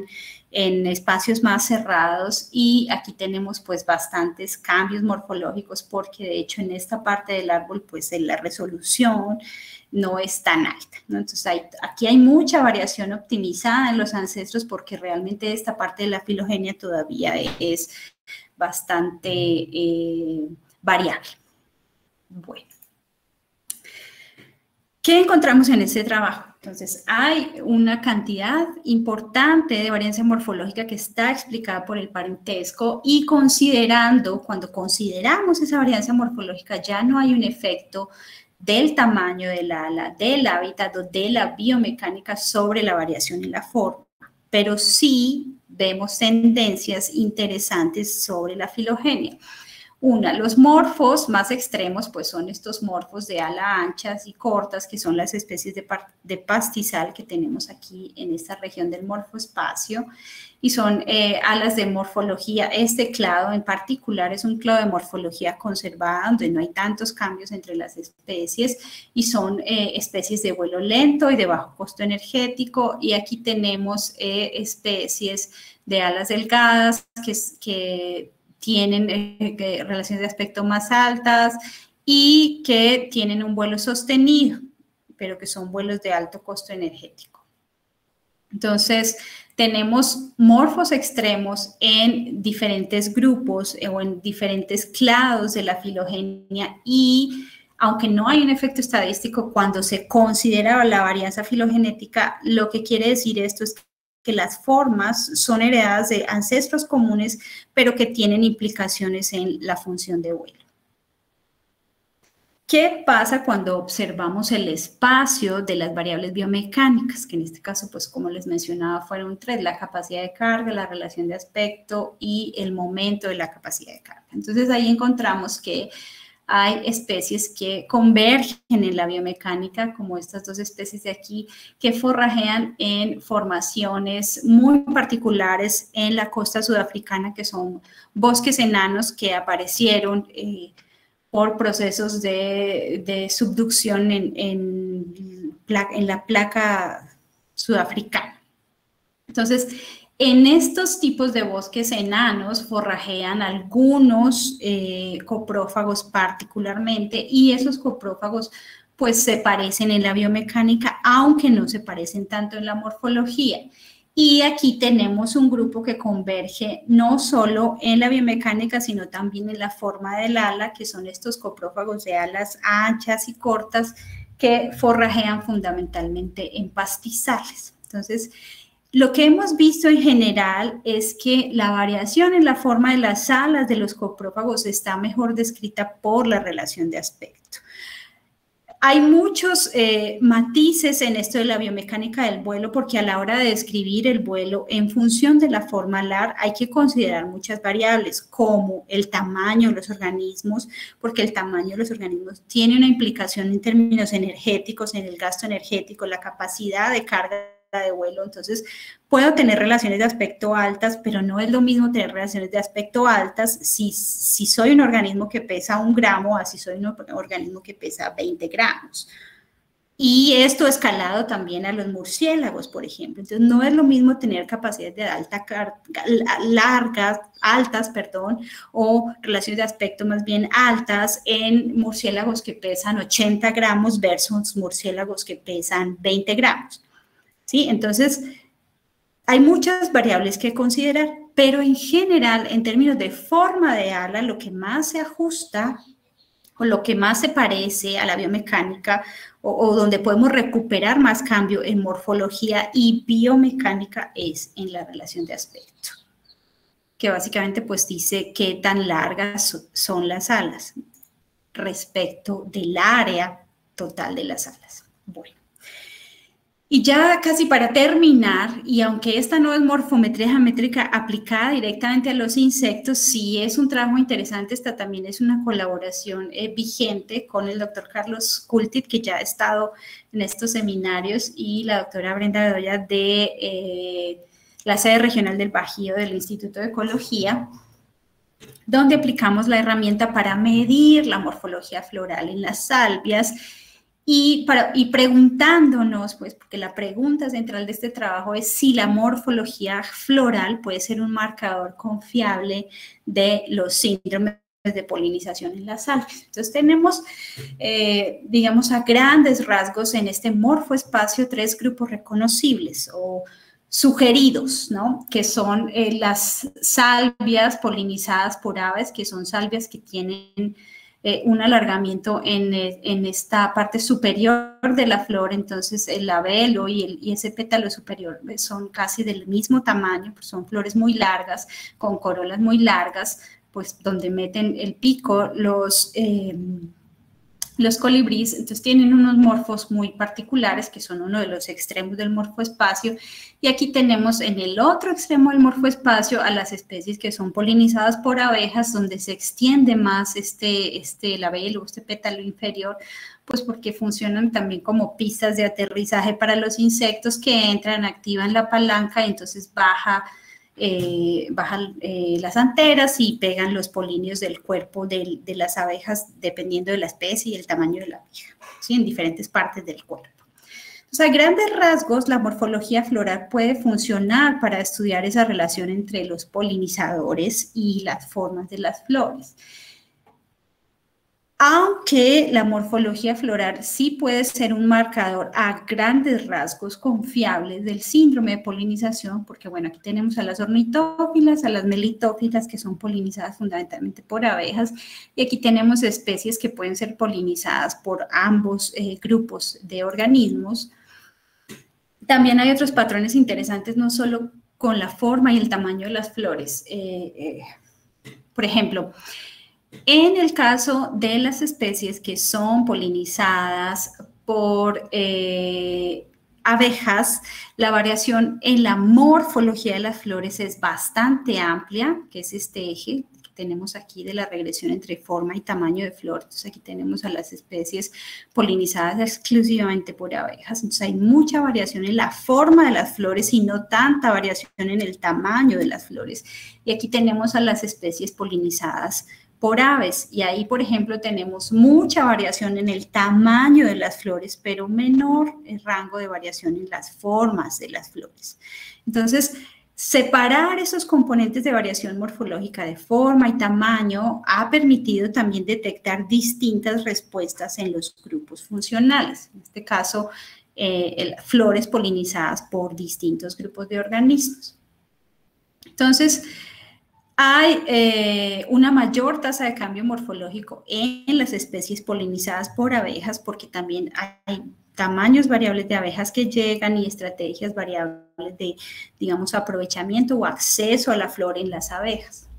B: en espacios más cerrados, y aquí tenemos pues bastantes cambios morfológicos porque de hecho en esta parte del árbol pues la resolución no es tan alta, ¿no? Entonces aquí hay mucha variación optimizada en los ancestros porque realmente esta parte de la filogenia todavía es bastante variable. Bueno. ¿Qué encontramos en este trabajo? Entonces, hay una cantidad importante de variancia morfológica que está explicada por el parentesco, y cuando consideramos esa variancia morfológica, ya no hay un efecto del tamaño del ala, del hábitat o de la biomecánica sobre la variación en la forma, pero sí vemos tendencias interesantes sobre la filogenia. Los morfos más extremos, pues son estos morfos de ala anchas y cortas, que son las especies de pastizal que tenemos aquí en esta región del morfoespacio, y son alas de morfología. Este clado en particular es un clado de morfología conservada, donde no hay tantos cambios entre las especies, y son especies de vuelo lento y de bajo costo energético, y aquí tenemos especies de alas delgadas que tienen relaciones de aspecto más altas y que tienen un vuelo sostenido, pero que son vuelos de alto costo energético. Entonces, tenemos morfos extremos en diferentes grupos o en diferentes clados de la filogenia, y aunque no hay un efecto estadístico cuando se considera la varianza filogenética, lo que quiere decir esto es que las formas son heredadas de ancestros comunes, pero que tienen implicaciones en la función de vuelo. ¿Qué pasa cuando observamos el espacio de las variables biomecánicas? Que en este caso, pues como les mencionaba, fueron 3, la capacidad de carga, la relación de aspecto y el momento de la capacidad de carga. Entonces ahí encontramos que hay especies que convergen en la biomecánica, como estas dos especies de aquí, que forrajean en formaciones muy particulares en la costa sudafricana, que son bosques enanos que aparecieron por procesos de subducción en la placa sudafricana. Entonces, en estos tipos de bosques enanos forrajean algunos coprófagos particularmente, y esos coprófagos pues se parecen en la biomecánica, aunque no se parecen tanto en la morfología. Y aquí tenemos un grupo que converge no solo en la biomecánica, sino también en la forma del ala, que son estos coprófagos de alas anchas y cortas que forrajean fundamentalmente en pastizales. Entonces, lo que hemos visto en general es que la variación en la forma de las alas de los coprófagos está mejor descrita por la relación de aspecto. Hay muchos matices en esto de la biomecánica del vuelo, porque a la hora de describir el vuelo en función de la forma alar hay que considerar muchas variables, como el tamaño de los organismos, porque el tamaño de los organismos tiene una implicación en términos energéticos, en el gasto energético, la capacidad de carga de vuelo. Entonces, puedo tener relaciones de aspecto altas, pero no es lo mismo tener relaciones de aspecto altas si soy un organismo que pesa 1 gramo, así soy un organismo que pesa 20 gramos. Y esto escalado también a los murciélagos, por ejemplo. Entonces, no es lo mismo tener capacidades de altas, o relaciones de aspecto más bien altas en murciélagos que pesan 80 gramos versus murciélagos que pesan 20 gramos. ¿Sí? Entonces, hay muchas variables que considerar, pero en general, en términos de forma de ala, lo que más se ajusta o lo que más se parece a la biomecánica, o donde podemos recuperar más cambio en morfología y biomecánica, es en la relación de aspecto, que básicamente pues dice qué tan largas son las alas respecto del área total de las alas. Bueno. Y ya casi para terminar, y aunque esta no es morfometría geométrica aplicada directamente a los insectos, sí es un trabajo interesante. Esta también es una colaboración vigente con el doctor Carlos Kultit, que ya ha estado en estos seminarios, y la doctora Brenda Bedoya de la sede regional del Bajío del Instituto de Ecología, donde aplicamos la herramienta para medir la morfología floral en las salvias. Y preguntándonos, pues, porque la pregunta central de este trabajo es si la morfología floral puede ser un marcador confiable de los síndromes de polinización en las algas. Entonces tenemos, digamos, a grandes rasgos en este morfoespacio 3 grupos reconocibles o sugeridos, ¿no? Que son las salvias polinizadas por aves, que son salvias que tienen un alargamiento en esta parte superior de la flor. Entonces el labelo y ese pétalo superior son casi del mismo tamaño, pues son flores muy largas, con corolas muy largas, pues donde meten el pico los colibríes. Entonces tienen unos morfos muy particulares que son uno de los extremos del morfoespacio, y aquí tenemos en el otro extremo del morfoespacio a las especies que son polinizadas por abejas, donde se extiende más este labelo, este pétalo inferior, pues porque funcionan también como pistas de aterrizaje para los insectos que entran, activan la palanca, y entonces bajan las anteras y pegan los polinios del cuerpo de las abejas, dependiendo de la especie y el tamaño de la abeja, ¿sí? En diferentes partes del cuerpo. Entonces, a grandes rasgos, la morfología floral puede funcionar para estudiar esa relación entre los polinizadores y las formas de las flores. Aunque la morfología floral sí puede ser un marcador a grandes rasgos confiable del síndrome de polinización, porque bueno, aquí tenemos a las ornitófilas, a las melitófilas, que son polinizadas fundamentalmente por abejas, y aquí tenemos especies que pueden ser polinizadas por ambos grupos de organismos. También hay otros patrones interesantes, no solo con la forma y el tamaño de las flores. Por ejemplo, en el caso de las especies que son polinizadas por abejas, la variación en la morfología de las flores es bastante amplia, que es este eje que tenemos aquí de la regresión entre forma y tamaño de flor. Entonces aquí tenemos a las especies polinizadas exclusivamente por abejas. Entonces hay mucha variación en la forma de las flores y no tanta variación en el tamaño de las flores. Y aquí tenemos a las especies polinizadas por aves, y ahí, por ejemplo, tenemos mucha variación en el tamaño de las flores, pero menor el rango de variación en las formas de las flores. Entonces, separar esos componentes de variación morfológica de forma y tamaño ha permitido también detectar distintas respuestas en los grupos funcionales, en este caso, flores polinizadas por distintos grupos de organismos. Entonces, hay una mayor tasa de cambio morfológico en las especies polinizadas por abejas, porque también hay tamaños variables de abejas que llegan y estrategias variables de, digamos, aprovechamiento o acceso a la flor en las abejas.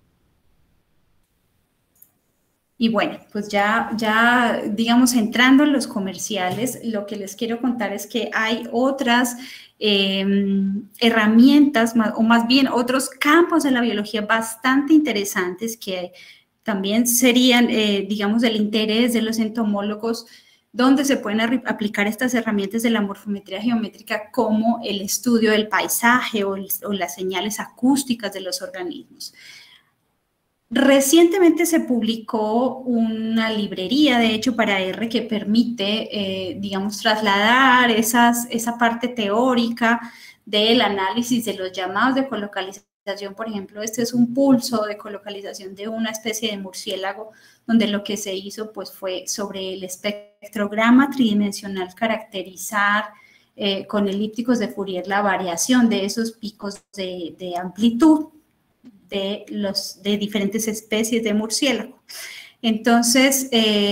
B: Y bueno, pues ya, digamos, entrando en los comerciales, lo que les quiero contar es que hay otras herramientas, o más bien otros campos de la biología bastante interesantes que también serían, digamos, del interés de los entomólogos, donde se pueden aplicar estas herramientas de la morfometría geométrica, como el estudio del paisaje o las señales acústicas de los organismos. Recientemente se publicó una librería, de hecho, para R que permite, digamos, trasladar esa parte teórica del análisis de los llamados de colocalización. Por ejemplo, este es un pulso de colocalización de una especie de murciélago, donde lo que se hizo pues, fue sobre el espectrograma tridimensional caracterizar con elípticos de Fourier la variación de esos picos de amplitud de diferentes especies de murciélago. Entonces,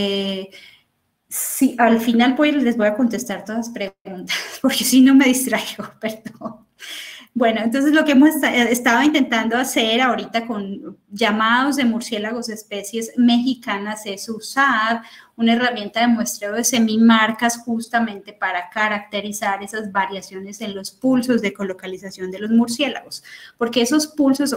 B: sí, al final pues, les voy a contestar todas las preguntas, porque si no me distraigo, perdón. Bueno, entonces lo que hemos estado intentando hacer ahorita con llamados de murciélagos de especies mexicanas es usar una herramienta de muestreo de semimarcas justamente para caracterizar esas variaciones en los pulsos de colocalización de los murciélagos, porque esos pulsos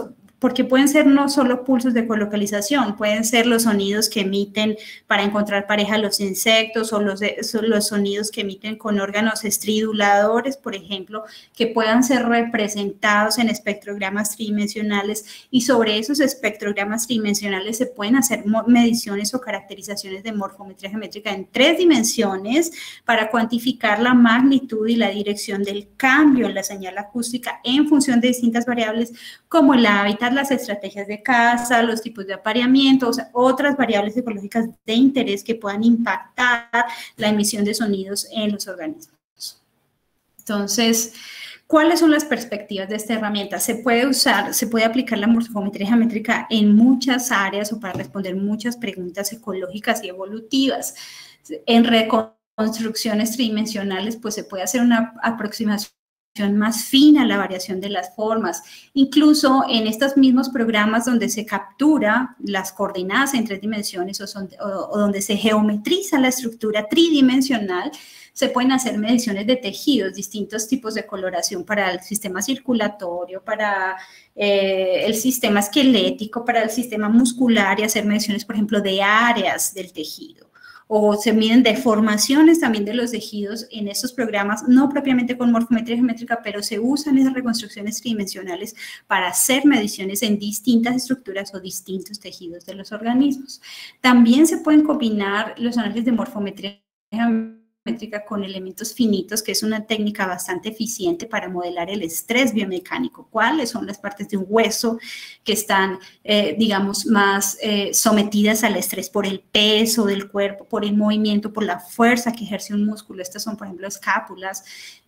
B: porque pueden ser no solo pulsos de colocalización, pueden ser los sonidos que emiten para encontrar pareja los insectos o los sonidos que emiten con órganos estriduladores, por ejemplo, que puedan ser representados en espectrogramas tridimensionales, y sobre esos espectrogramas tridimensionales se pueden hacer mediciones o caracterizaciones de morfometría geométrica en 3 dimensiones para cuantificar la magnitud y la dirección del cambio en la señal acústica en función de distintas variables como el hábitat, las estrategias de caza, los tipos de apareamiento, o sea, otras variables ecológicas de interés que puedan impactar la emisión de sonidos en los organismos. Entonces, ¿cuáles son las perspectivas de esta herramienta? Se puede aplicar la morfometría geométrica en muchas áreas o para responder muchas preguntas ecológicas y evolutivas. En reconstrucciones tridimensionales, pues se puede hacer una aproximación más fina a la variación de las formas. Incluso en estos mismos programas donde se captura las coordenadas en 3 dimensiones o donde se geometriza la estructura tridimensional, se pueden hacer mediciones de tejidos, distintos tipos de coloración para el sistema circulatorio, para el sistema esquelético, para el sistema muscular, y hacer mediciones, por ejemplo, de áreas del tejido. O se miden deformaciones también de los tejidos en estos programas, no propiamente con morfometría geométrica, pero se usan esas reconstrucciones tridimensionales para hacer mediciones en distintas estructuras o distintos tejidos de los organismos. También se pueden combinar los análisis de morfometría geométrica con elementos finitos, que es una técnica bastante eficiente para modelar el estrés biomecánico. ¿Cuáles son las partes de un hueso que están, digamos, más sometidas al estrés por el peso del cuerpo, por el movimiento, por la fuerza que ejerce un músculo? Estas son, por ejemplo, escápulas,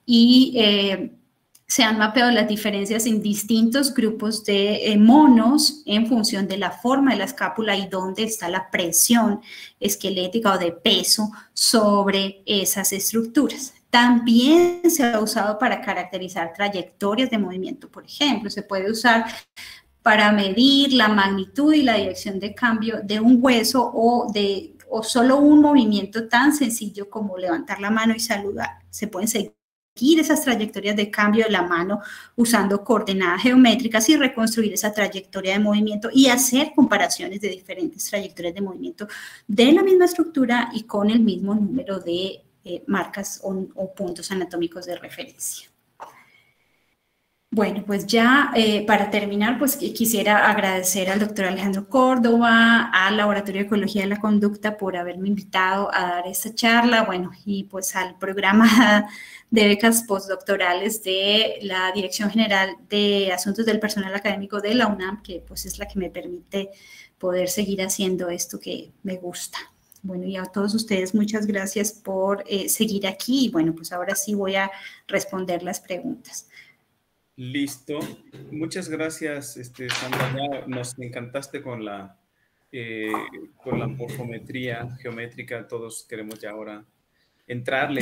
B: y se han mapeado las diferencias en distintos grupos de monos en función de la forma de la escápula y dónde está la presión esquelética o de peso sobre esas estructuras. También se ha usado para caracterizar trayectorias de movimiento, por ejemplo. Se puede usar para medir la magnitud y la dirección de cambio de un hueso o solo un movimiento tan sencillo como levantar la mano y saludar. Se pueden seguir esas trayectorias de cambio de la mano usando coordenadas geométricas y reconstruir esa trayectoria de movimiento y hacer comparaciones de diferentes trayectorias de movimiento de la misma estructura y con el mismo número de marcas o puntos anatómicos de referencia. Bueno, pues ya para terminar, pues quisiera agradecer al doctor Alejandro Córdoba, al Laboratorio de Ecología de la Conducta por haberme invitado a dar esta charla, bueno, y pues al programa de becas postdoctorales de la Dirección General de Asuntos del Personal Académico de la UNAM, que pues es la que me permite poder seguir haciendo esto que me gusta. Bueno, y a todos ustedes muchas gracias por seguir aquí, y bueno, pues ahora sí voy a responder las preguntas.
A: Listo. Muchas gracias, Sandra. Ya nos encantaste con la morfometría geométrica. Todos queremos ya ahora entrarle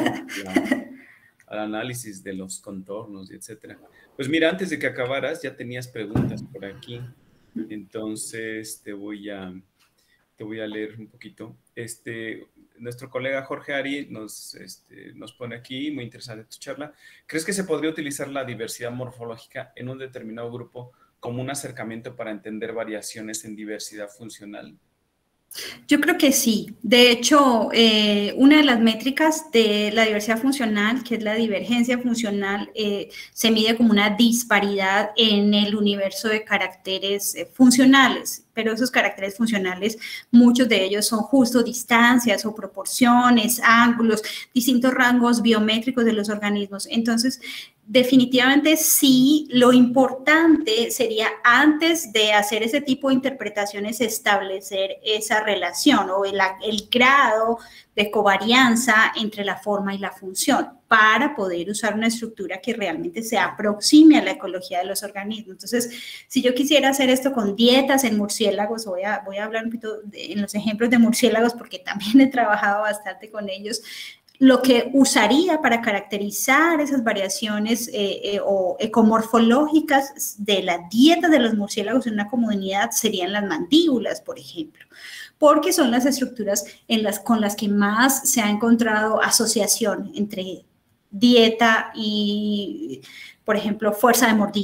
A: al análisis de los contornos, etcétera. Pues mira, antes de que acabaras, ya tenías preguntas por aquí. Entonces te voy a leer un poquito. Nuestro colega Jorge Ari nos pone aquí, muy interesante tu charla. ¿Crees que se podría utilizar la diversidad morfológica en un determinado grupo como un acercamiento para entender variaciones en diversidad funcional?
B: Yo creo que sí. De hecho, una de las métricas de la diversidad funcional, que es la divergencia funcional, se mide como una disparidad en el universo de caracteres funcionales, pero esos caracteres funcionales, muchos de ellos son justo distancias o proporciones, ángulos, distintos rangos biométricos de los organismos. Entonces, definitivamente sí, lo importante sería antes de hacer ese tipo de interpretaciones establecer esa relación o el grado de covarianza entre la forma y la función para poder usar una estructura que realmente se aproxime a la ecología de los organismos. Entonces, si yo quisiera hacer esto con dietas en murciélagos, voy a hablar un poquito en los ejemplos de murciélagos porque también he trabajado bastante con ellos. Lo que usaría para caracterizar esas variaciones o ecomorfológicas de la dieta de los murciélagos en una comunidad serían las mandíbulas, por ejemplo, porque son las estructuras con las que más se ha encontrado asociación entre dieta y, por ejemplo, fuerza de mordida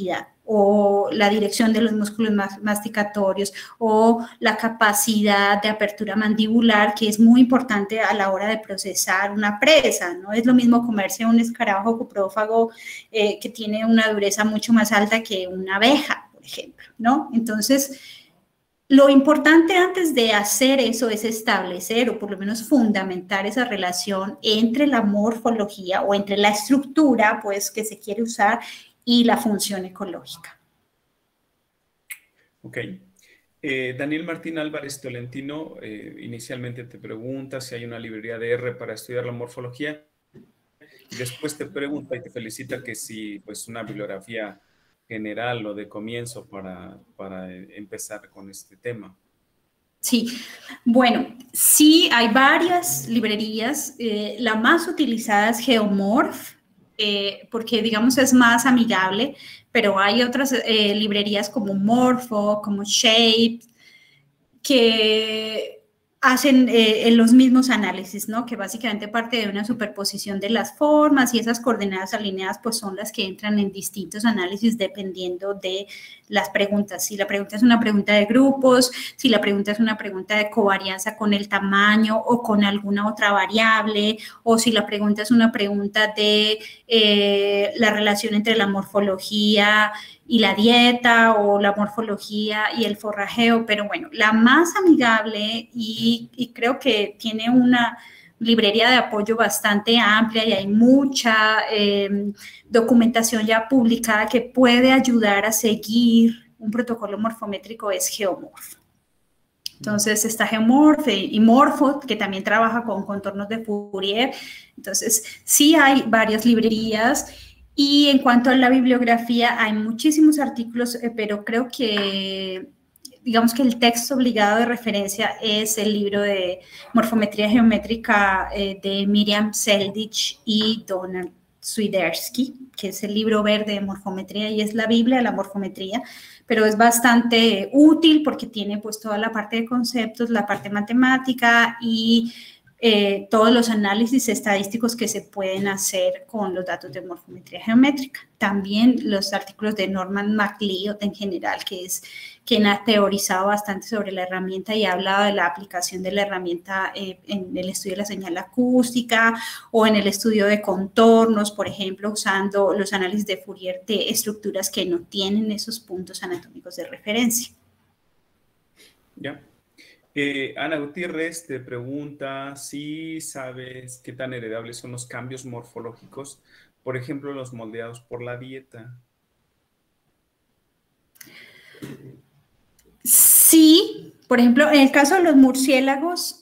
B: o la dirección de los músculos masticatorios, o la capacidad de apertura mandibular, que es muy importante a la hora de procesar una presa. No es lo mismo comerse un escarabajo coprófago que tiene una dureza mucho más alta que una abeja, por ejemplo, ¿no? Entonces, lo importante antes de hacer eso es establecer o por lo menos fundamentar esa relación entre la morfología o entre la estructura, pues, que se quiere usar y la función ecológica.
A: Ok. Daniel Martín Álvarez Tolentino inicialmente te pregunta si hay una librería de R para estudiar la morfología y después te pregunta y te felicita que si pues una bibliografía general o de comienzo para empezar con este tema.
B: Sí, bueno, sí hay varias librerías. La más utilizada es Geomorph, porque digamos es más amigable, pero hay otras librerías como Morpho, como Shape, que hacen los mismos análisis, ¿no? Que básicamente parte de una superposición de las formas y esas coordenadas alineadas pues son las que entran en distintos análisis dependiendo de las preguntas. Si la pregunta es una pregunta de grupos, si la pregunta es una pregunta de covarianza con el tamaño o con alguna otra variable, o si la pregunta es una pregunta de la relación entre la morfología y la dieta o la morfología y el forrajeo, pero bueno, la más amigable y creo que tiene una librería de apoyo bastante amplia y hay mucha documentación ya publicada que puede ayudar a seguir un protocolo morfométrico es Geomorph. Entonces está Geomorph y Morpho, que también trabaja con contornos de Fourier. Entonces sí hay varias librerías. Y en cuanto a la bibliografía, hay muchísimos artículos, pero creo que, digamos que el texto obligado de referencia es el libro de Morfometría Geométrica de Miriam Seldich y Donald Swiderski, que es el libro verde de morfometría y es la Biblia de la morfometría, pero es bastante útil porque tiene pues toda la parte de conceptos, la parte matemática y todos los análisis estadísticos que se pueden hacer con los datos de morfometría geométrica. También los artículos de Norman MacLeod en general, que es quien ha teorizado bastante sobre la herramienta y ha hablado de la aplicación de la herramienta en el estudio de la señal acústica o en el estudio de contornos, por ejemplo, usando los análisis de Fourier de estructuras que no tienen esos puntos anatómicos de referencia.
A: Ya. Ana Gutiérrez te pregunta si sabes qué tan heredables son los cambios morfológicos, por ejemplo, los moldeados por la dieta.
B: Sí, por ejemplo, en el caso de los murciélagos,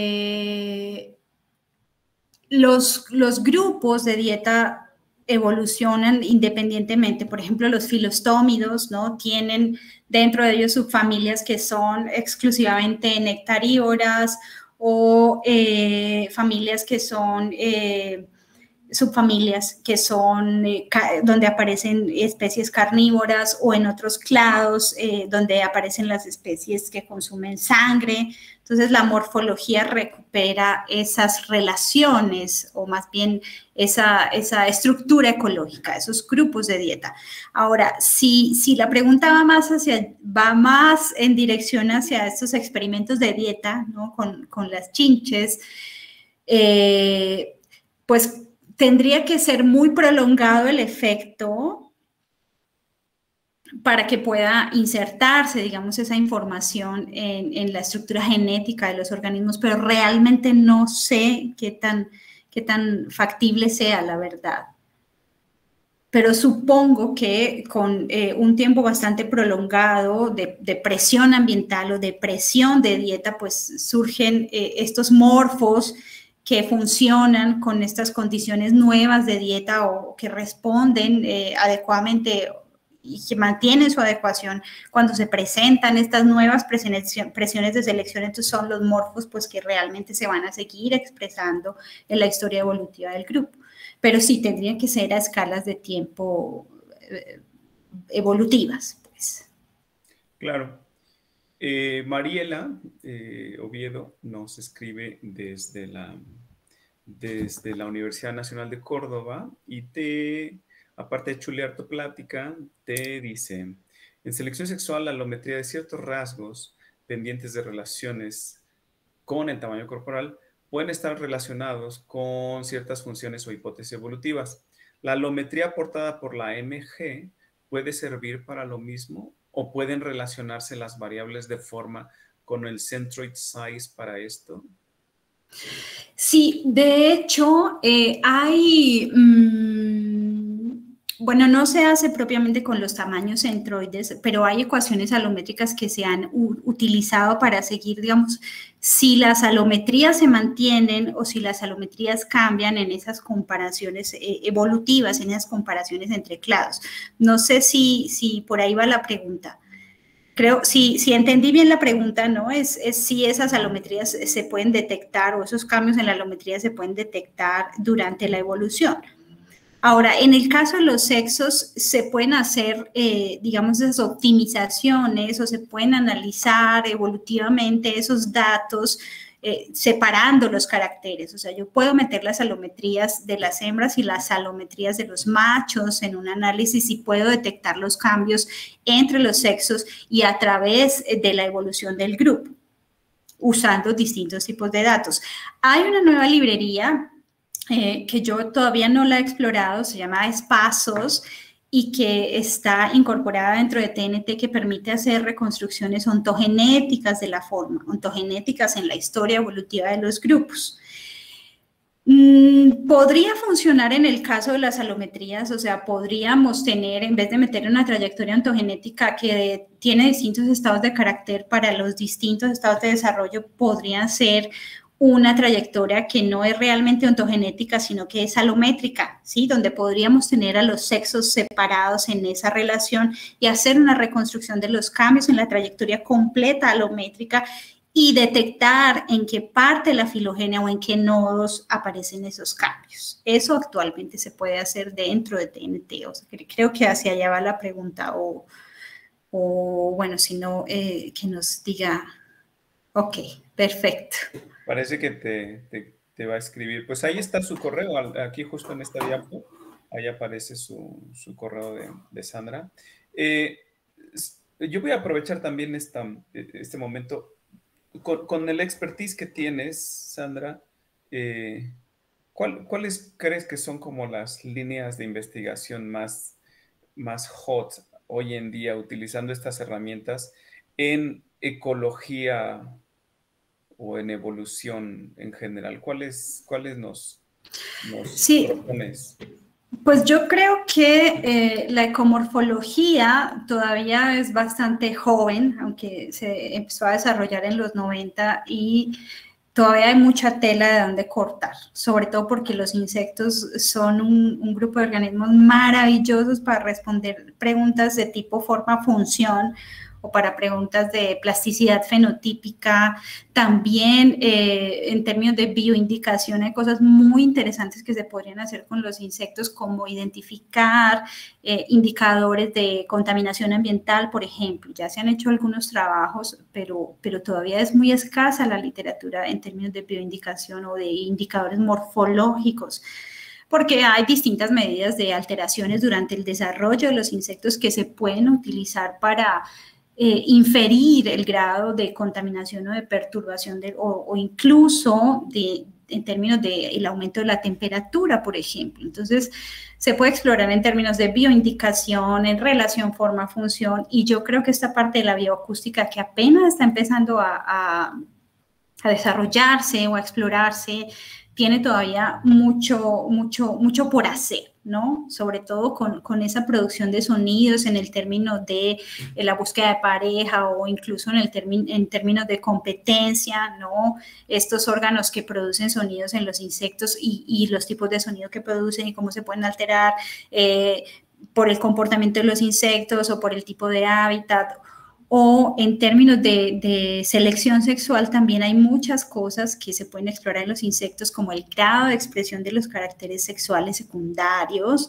B: los grupos de dieta evolucionan independientemente. Por ejemplo, los filostómidos, ¿no? Tienen dentro de ellos subfamilias que son exclusivamente nectarívoras o familias que son subfamilias que son donde aparecen especies carnívoras o en otros clados donde aparecen las especies que consumen sangre. Entonces la morfología recupera esas relaciones o más bien esa estructura ecológica, esos grupos de dieta. Ahora, si la pregunta va más en dirección hacia estos experimentos de dieta, ¿no? con las chinches, pues tendría que ser muy prolongado el efecto para que pueda insertarse, digamos, esa información en la estructura genética de los organismos, pero realmente no sé qué tan factible sea, la verdad. Pero supongo que con un tiempo bastante prolongado de presión ambiental o de presión de dieta, pues surgen estos morfos que funcionan con estas condiciones nuevas de dieta o que responden adecuadamente y que mantienen su adecuación cuando se presentan estas nuevas presiones de selección. Entonces son los morfos pues que realmente se van a seguir expresando en la historia evolutiva del grupo. Pero sí tendrían que ser a escalas de tiempo evolutivas, pues.
A: Claro. Mariela Oviedo nos escribe desde la Universidad Nacional de Córdoba y te aparte de chulear tu plática, te dice, en selección sexual, la alometría de ciertos rasgos pendientes de relaciones con el tamaño corporal pueden estar relacionados con ciertas funciones o hipótesis evolutivas. La alometría aportada por la MG puede servir para lo mismo o pueden relacionarse las variables de forma con el centroid size para esto.
B: Sí, de hecho, bueno, no se hace propiamente con los tamaños centroides, pero hay ecuaciones alométricas que se han utilizado para seguir, digamos, si las alometrías se mantienen o si las alometrías cambian en esas comparaciones evolutivas, en esas comparaciones entre clados. No sé si por ahí va la pregunta. Creo, si entendí bien la pregunta, ¿no? Es si esas alometrías se pueden detectar o esos cambios en la alometría se pueden detectar durante la evolución. Ahora, en el caso de los sexos, se pueden hacer, digamos, esas optimizaciones o se pueden analizar evolutivamente esos datos separando los caracteres. O sea, yo puedo meter las alometrías de las hembras y las alometrías de los machos en un análisis y puedo detectar los cambios entre los sexos y a través de la evolución del grupo, usando distintos tipos de datos. Hay una nueva librería que yo todavía no la he explorado, se llama Espasos y que está incorporada dentro de TNT, que permite hacer reconstrucciones ontogenéticas de la forma, ontogenéticas en la historia evolutiva de los grupos. Podría funcionar en el caso de las alometrías, o sea, podríamos tener, en vez de meter una trayectoria ontogenética que tiene distintos estados de carácter para los distintos estados de desarrollo, podrían ser una trayectoria que no es realmente ontogenética, sino que es alométrica, ¿sí? Donde podríamos tener a los sexos separados en esa relación y hacer una reconstrucción de los cambios en la trayectoria completa alométrica y detectar en qué parte de la filogenia o en qué nodos aparecen esos cambios. Eso actualmente se puede hacer dentro de TNT. O sea, creo que hacia allá va la pregunta o bueno, si no, que nos diga, ok, perfecto.
A: Parece que te va a escribir. Pues ahí está su correo, aquí justo en esta diapo. Ahí aparece su correo de Sandra. Yo voy a aprovechar también este momento. Con el expertise que tienes, Sandra, ¿cuáles crees que son como las líneas de investigación más hot hoy en día utilizando estas herramientas en ecología o en evolución en general? ¿Cuáles nos propones?
B: Pues yo creo que la ecomorfología todavía es bastante joven, aunque se empezó a desarrollar en los 90 y todavía hay mucha tela de donde cortar, sobre todo porque los insectos son un grupo de organismos maravillosos para responder preguntas de tipo forma-función o para preguntas de plasticidad fenotípica. También en términos de bioindicación hay cosas muy interesantes que se podrían hacer con los insectos, como identificar indicadores de contaminación ambiental, por ejemplo. Ya se han hecho algunos trabajos, pero todavía es muy escasa la literatura en términos de bioindicación o de indicadores morfológicos, porque hay distintas medidas de alteraciones durante el desarrollo de los insectos que se pueden utilizar para inferir el grado de contaminación o de perturbación o incluso en términos del aumento de la temperatura, por ejemplo. Entonces, se puede explorar en términos de bioindicación, en relación forma-función, y yo creo que esta parte de la bioacústica que apenas está empezando a desarrollarse o a explorarse, tiene todavía mucho por hacer, ¿no? Sobre todo con esa producción de sonidos en el término de la búsqueda de pareja o incluso en términos de competencia, ¿no? Estos órganos que producen sonidos en los insectos y los tipos de sonido que producen y cómo se pueden alterar por el comportamiento de los insectos o por el tipo de hábitat. O en términos de selección sexual también hay muchas cosas que se pueden explorar en los insectos, como el grado de expresión de los caracteres sexuales secundarios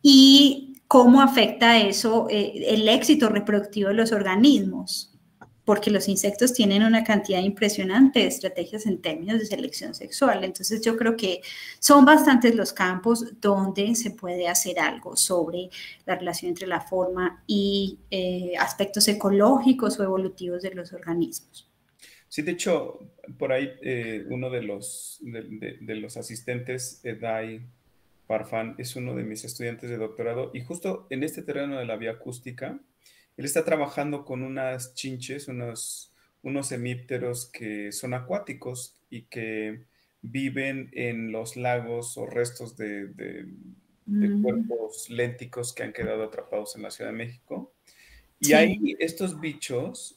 B: y cómo afecta eso el éxito reproductivo de los organismos. porque los insectos tienen una cantidad impresionante de estrategias en términos de selección sexual. Entonces yo creo que son bastantes los campos donde se puede hacer algo sobre la relación entre la forma y aspectos ecológicos o evolutivos de los organismos.
A: Sí, de hecho, por ahí uno de los asistentes, Dai Parfán, es uno de mis estudiantes de doctorado y justo en este terreno de la bioacústica, él está trabajando con unas chinches, unos hemípteros que son acuáticos y que viven en los lagos o restos de cuerpos lénticos que han quedado atrapados en la Ciudad de México. Y
B: Sí.
A: ahí estos bichos,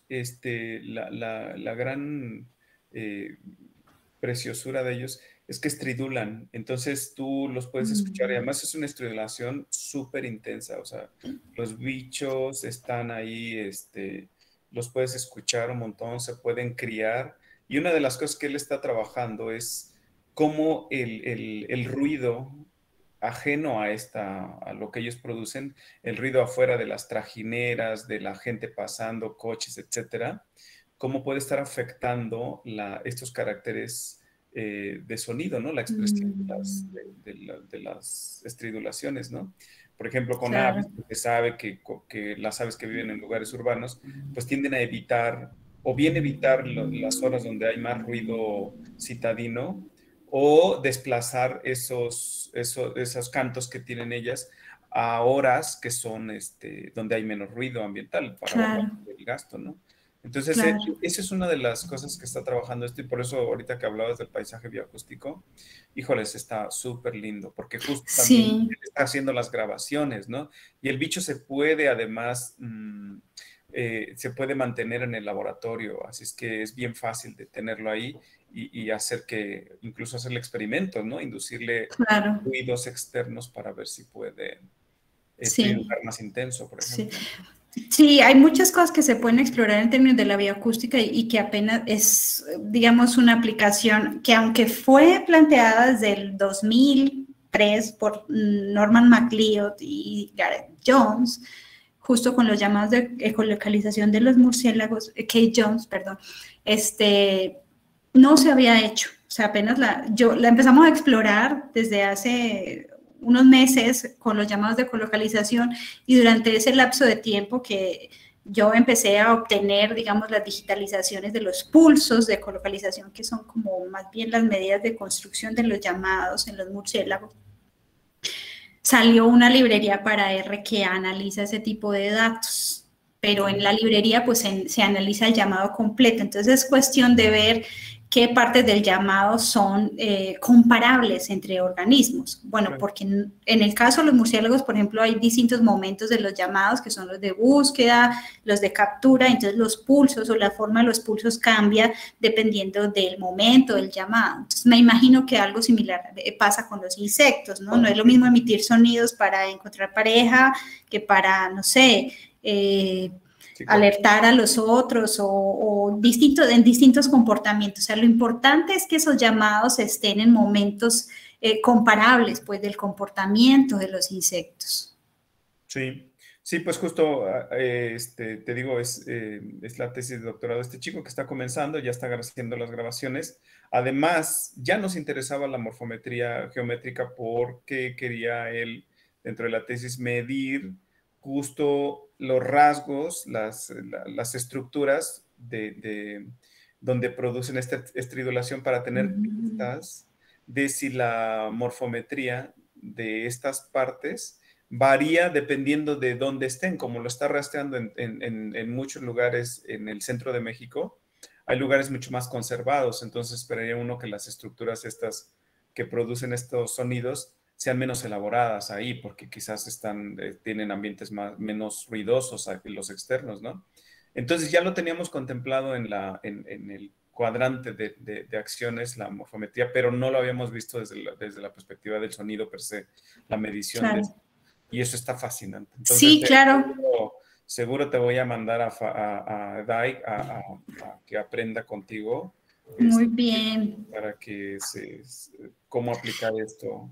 A: la gran preciosura de ellos es que estridulan. Entonces tú los puedes escuchar y además es una estridulación súper intensa. O sea, los bichos están ahí, los puedes escuchar un montón, se pueden criar. Y una de las cosas que él está trabajando es cómo el ruido ajeno a lo que ellos producen, el ruido afuera de las trajineras, de la gente pasando, coches, etcétera, cómo puede estar afectando estos caracteres de sonido, ¿no? La expresión de las estridulaciones, ¿no? Por ejemplo, con
B: Claro.
A: aves, que sabe que las aves que viven en lugares urbanos, pues tienden a evitar, o bien evitar las horas donde hay más ruido citadino, o desplazar esos cantos que tienen ellas a horas que son donde hay menos ruido ambiental para
B: Claro.
A: bajar el gasto, ¿no? Entonces,
B: Claro.
A: esa es una de las cosas que está trabajando esto y por eso ahorita que hablabas del paisaje bioacústico, híjoles, está súper lindo, porque justo también
B: Sí.
A: está haciendo las grabaciones, ¿no? Y el bicho se puede además, se puede mantener en el laboratorio, así es que es bien fácil de tenerlo ahí y hacer incluso hacerle experimentos, ¿no? Inducirle
B: Claro.
A: ruidos externos para ver si puede
B: Sí.
A: más intenso, por
B: Sí.
A: ejemplo.
B: Sí, hay muchas cosas que se pueden explorar en términos de la bioacústica y que apenas es, digamos, una aplicación que aunque fue planteada desde el 2003 por Norman MacLeod y Gareth Jones, justo con los llamados de ecolocalización de los murciélagos, Kate Jones, perdón, no se había hecho. O sea, apenas la empezamos a explorar desde hace unos meses con los llamados de ecolocalización y durante ese lapso de tiempo que yo empecé a obtener, digamos, las digitalizaciones de los pulsos de ecolocalización, que son como más bien las medidas de construcción de los llamados en los murciélagos. Salió una librería para R que analiza ese tipo de datos, pero en la librería pues se analiza el llamado completo, entonces es cuestión de ver qué partes del llamado son comparables entre organismos. Bueno,
A: Claro.
B: porque en el caso de los murciélagos, por ejemplo, hay distintos momentos de los llamados, que son los de búsqueda, los de captura, entonces los pulsos o la forma de los pulsos cambia dependiendo del momento del llamado. Entonces me imagino que algo similar pasa con los insectos, ¿no? No es lo mismo emitir sonidos para encontrar pareja que para, no sé,
A: Sí, claro.
B: alertar a los otros o en distintos comportamientos. O sea, lo importante es que esos llamados estén en momentos comparables, pues, del comportamiento de los insectos.
A: Sí, sí, pues justo, te digo, es la tesis de doctorado de este chico que está comenzando, ya está haciendo las grabaciones. Además, ya nos interesaba la morfometría geométrica porque quería él, dentro de la tesis, medir justo los rasgos, las estructuras donde producen esta estridulación para tener pistas de si la morfometría de estas partes varía dependiendo de dónde estén, como lo está rastreando en muchos lugares en el centro de México. Hay lugares mucho más conservados, entonces esperaría uno que las estructuras estas que producen estos sonidos sean menos elaboradas ahí, porque quizás tienen ambientes menos ruidosos los externos, ¿no? Entonces ya lo teníamos contemplado en el cuadrante de acciones, la morfometría, pero no lo habíamos visto desde la perspectiva del sonido per se, la medición
B: Claro.
A: de esto. Y eso está fascinante. Entonces,
B: Sí, claro.
A: seguro te voy a mandar a Dai a que aprenda contigo
B: Muy bien.
A: para que cómo aplicar esto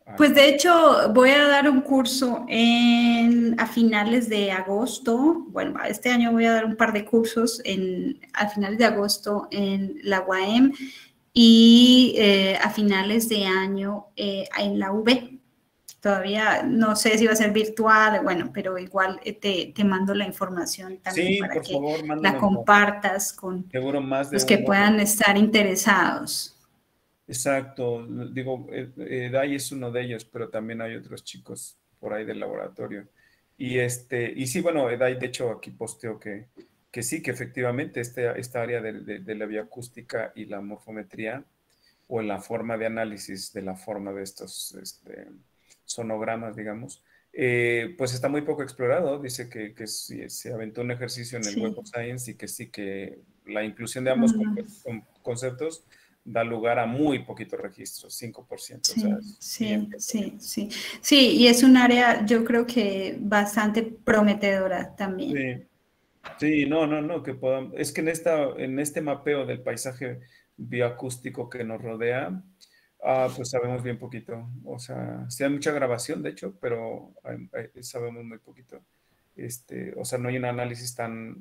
B: Pues de hecho voy a dar un curso a finales de agosto. Bueno, este año voy a dar un par de cursos a finales de agosto en la UAM y a finales de año en la UB. Todavía no sé si va a ser virtual, bueno, pero igual te mando la información también
A: Sí,
B: para
A: por
B: que
A: favor,
B: la
A: mándanos.
B: compartas con
A: Seguro más de
B: los que
A: uno.
B: puedan estar interesados.
A: Exacto, digo, Dai es uno de ellos, pero también hay otros chicos por ahí del laboratorio. Y sí, bueno, Dai de hecho aquí posteó que sí, que efectivamente esta área de la bioacústica y la morfometría o la forma de análisis de la forma de estos sonogramas, digamos, pues está muy poco explorado. Dice que se aventó un ejercicio en el Web
B: Sí.
A: of Science y que sí que la inclusión de ambos conceptos da lugar a muy poquitos registros, 5%. O sea, es bien pequeño.
B: Sí, y es un área, yo creo que bastante prometedora también.
A: Sí, sí, no, que podamos, es que en este mapeo del paisaje bioacústico que nos rodea, pues sabemos bien poquito. O sea, sí hay mucha grabación, de hecho, pero sabemos muy poquito. O sea, no hay un análisis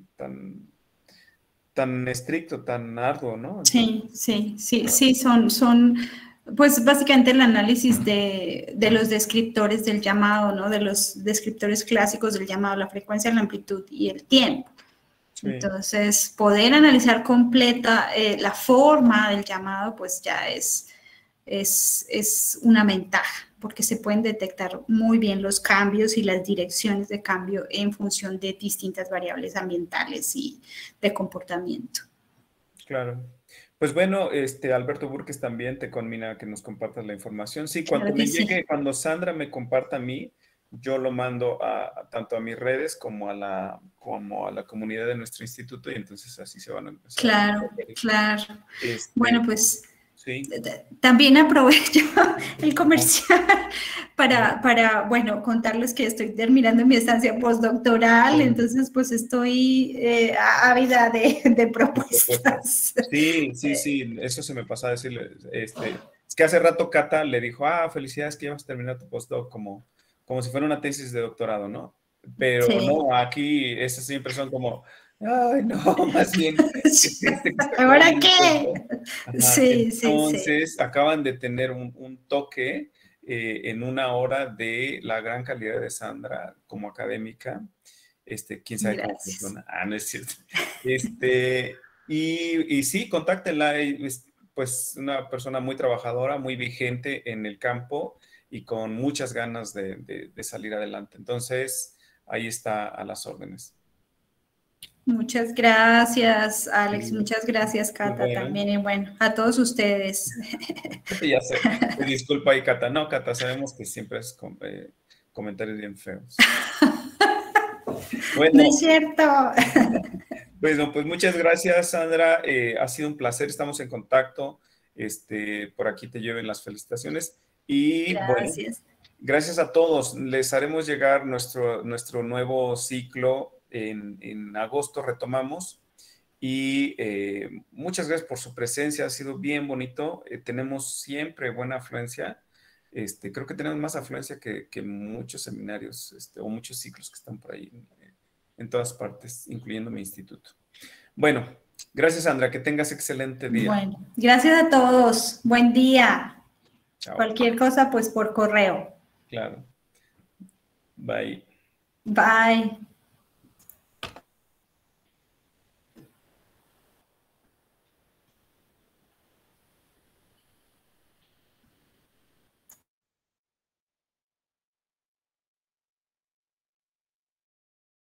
A: tan estricto, tan arduo, ¿no?
B: Sí, son, pues básicamente el análisis de los descriptores del llamado, ¿no? De los descriptores clásicos del llamado, la frecuencia, la amplitud y el tiempo.
A: Sí.
B: Entonces, poder analizar completa la forma del llamado, pues ya es una ventaja, porque se pueden detectar muy bien los cambios y las direcciones de cambio en función de distintas variables ambientales y de comportamiento.
A: Claro. Pues bueno, Alberto Burques también te conmina a que nos compartas la información. Sí, cuando
B: Claro que sí.
A: cuando Sandra me comparta a mí, yo lo mando tanto a mis redes como a la comunidad de nuestro instituto y entonces así se van a empezar.
B: Claro. Bueno, pues
A: sí.
B: También aprovecho el comercial para, bueno, contarles que estoy terminando mi estancia postdoctoral, entonces pues estoy ávida de propuestas.
A: Sí, eso se me pasa a decirle. Es que hace rato Cata le dijo, felicidades que ya vas a terminar tu postdoc, como si fuera una tesis de doctorado, ¿no? Pero no, aquí esas siempre son como, ay, no, más bien.
B: ¿Ahora qué? Sí.
A: Entonces, acaban de tener un toque en una hora de la gran calidad de Sandra como académica. Quién sabe cómo funciona. No es cierto. Y sí, contáctenla. Es pues una persona muy trabajadora, muy vigente en el campo y con muchas ganas de salir adelante. Entonces, ahí está a las órdenes.
B: Muchas gracias, Alex. Muchas gracias, Cata, también. Y bueno, a todos ustedes.
A: Ya sé. Disculpa ahí, Cata. No, Cata, sabemos que siempre es comentarios bien feos. Bueno,
B: no es cierto.
A: Bueno, pues muchas gracias, Sandra. Ha sido un placer. Estamos en contacto. Por aquí te lleven las felicitaciones. Y
B: gracias.
A: Bueno, gracias a todos. Les haremos llegar nuestro nuevo ciclo. En agosto retomamos. Y muchas gracias por su presencia. Ha sido bien bonito. Tenemos siempre buena afluencia. Creo que tenemos más afluencia que muchos seminarios o muchos ciclos que están por ahí en todas partes, incluyendo mi instituto. Bueno, gracias, Sandra. Que tengas excelente día.
B: Bueno, gracias a todos. Buen día.
A: Chao.
B: Cualquier cosa, pues por correo.
A: Claro. Bye.
B: Bye.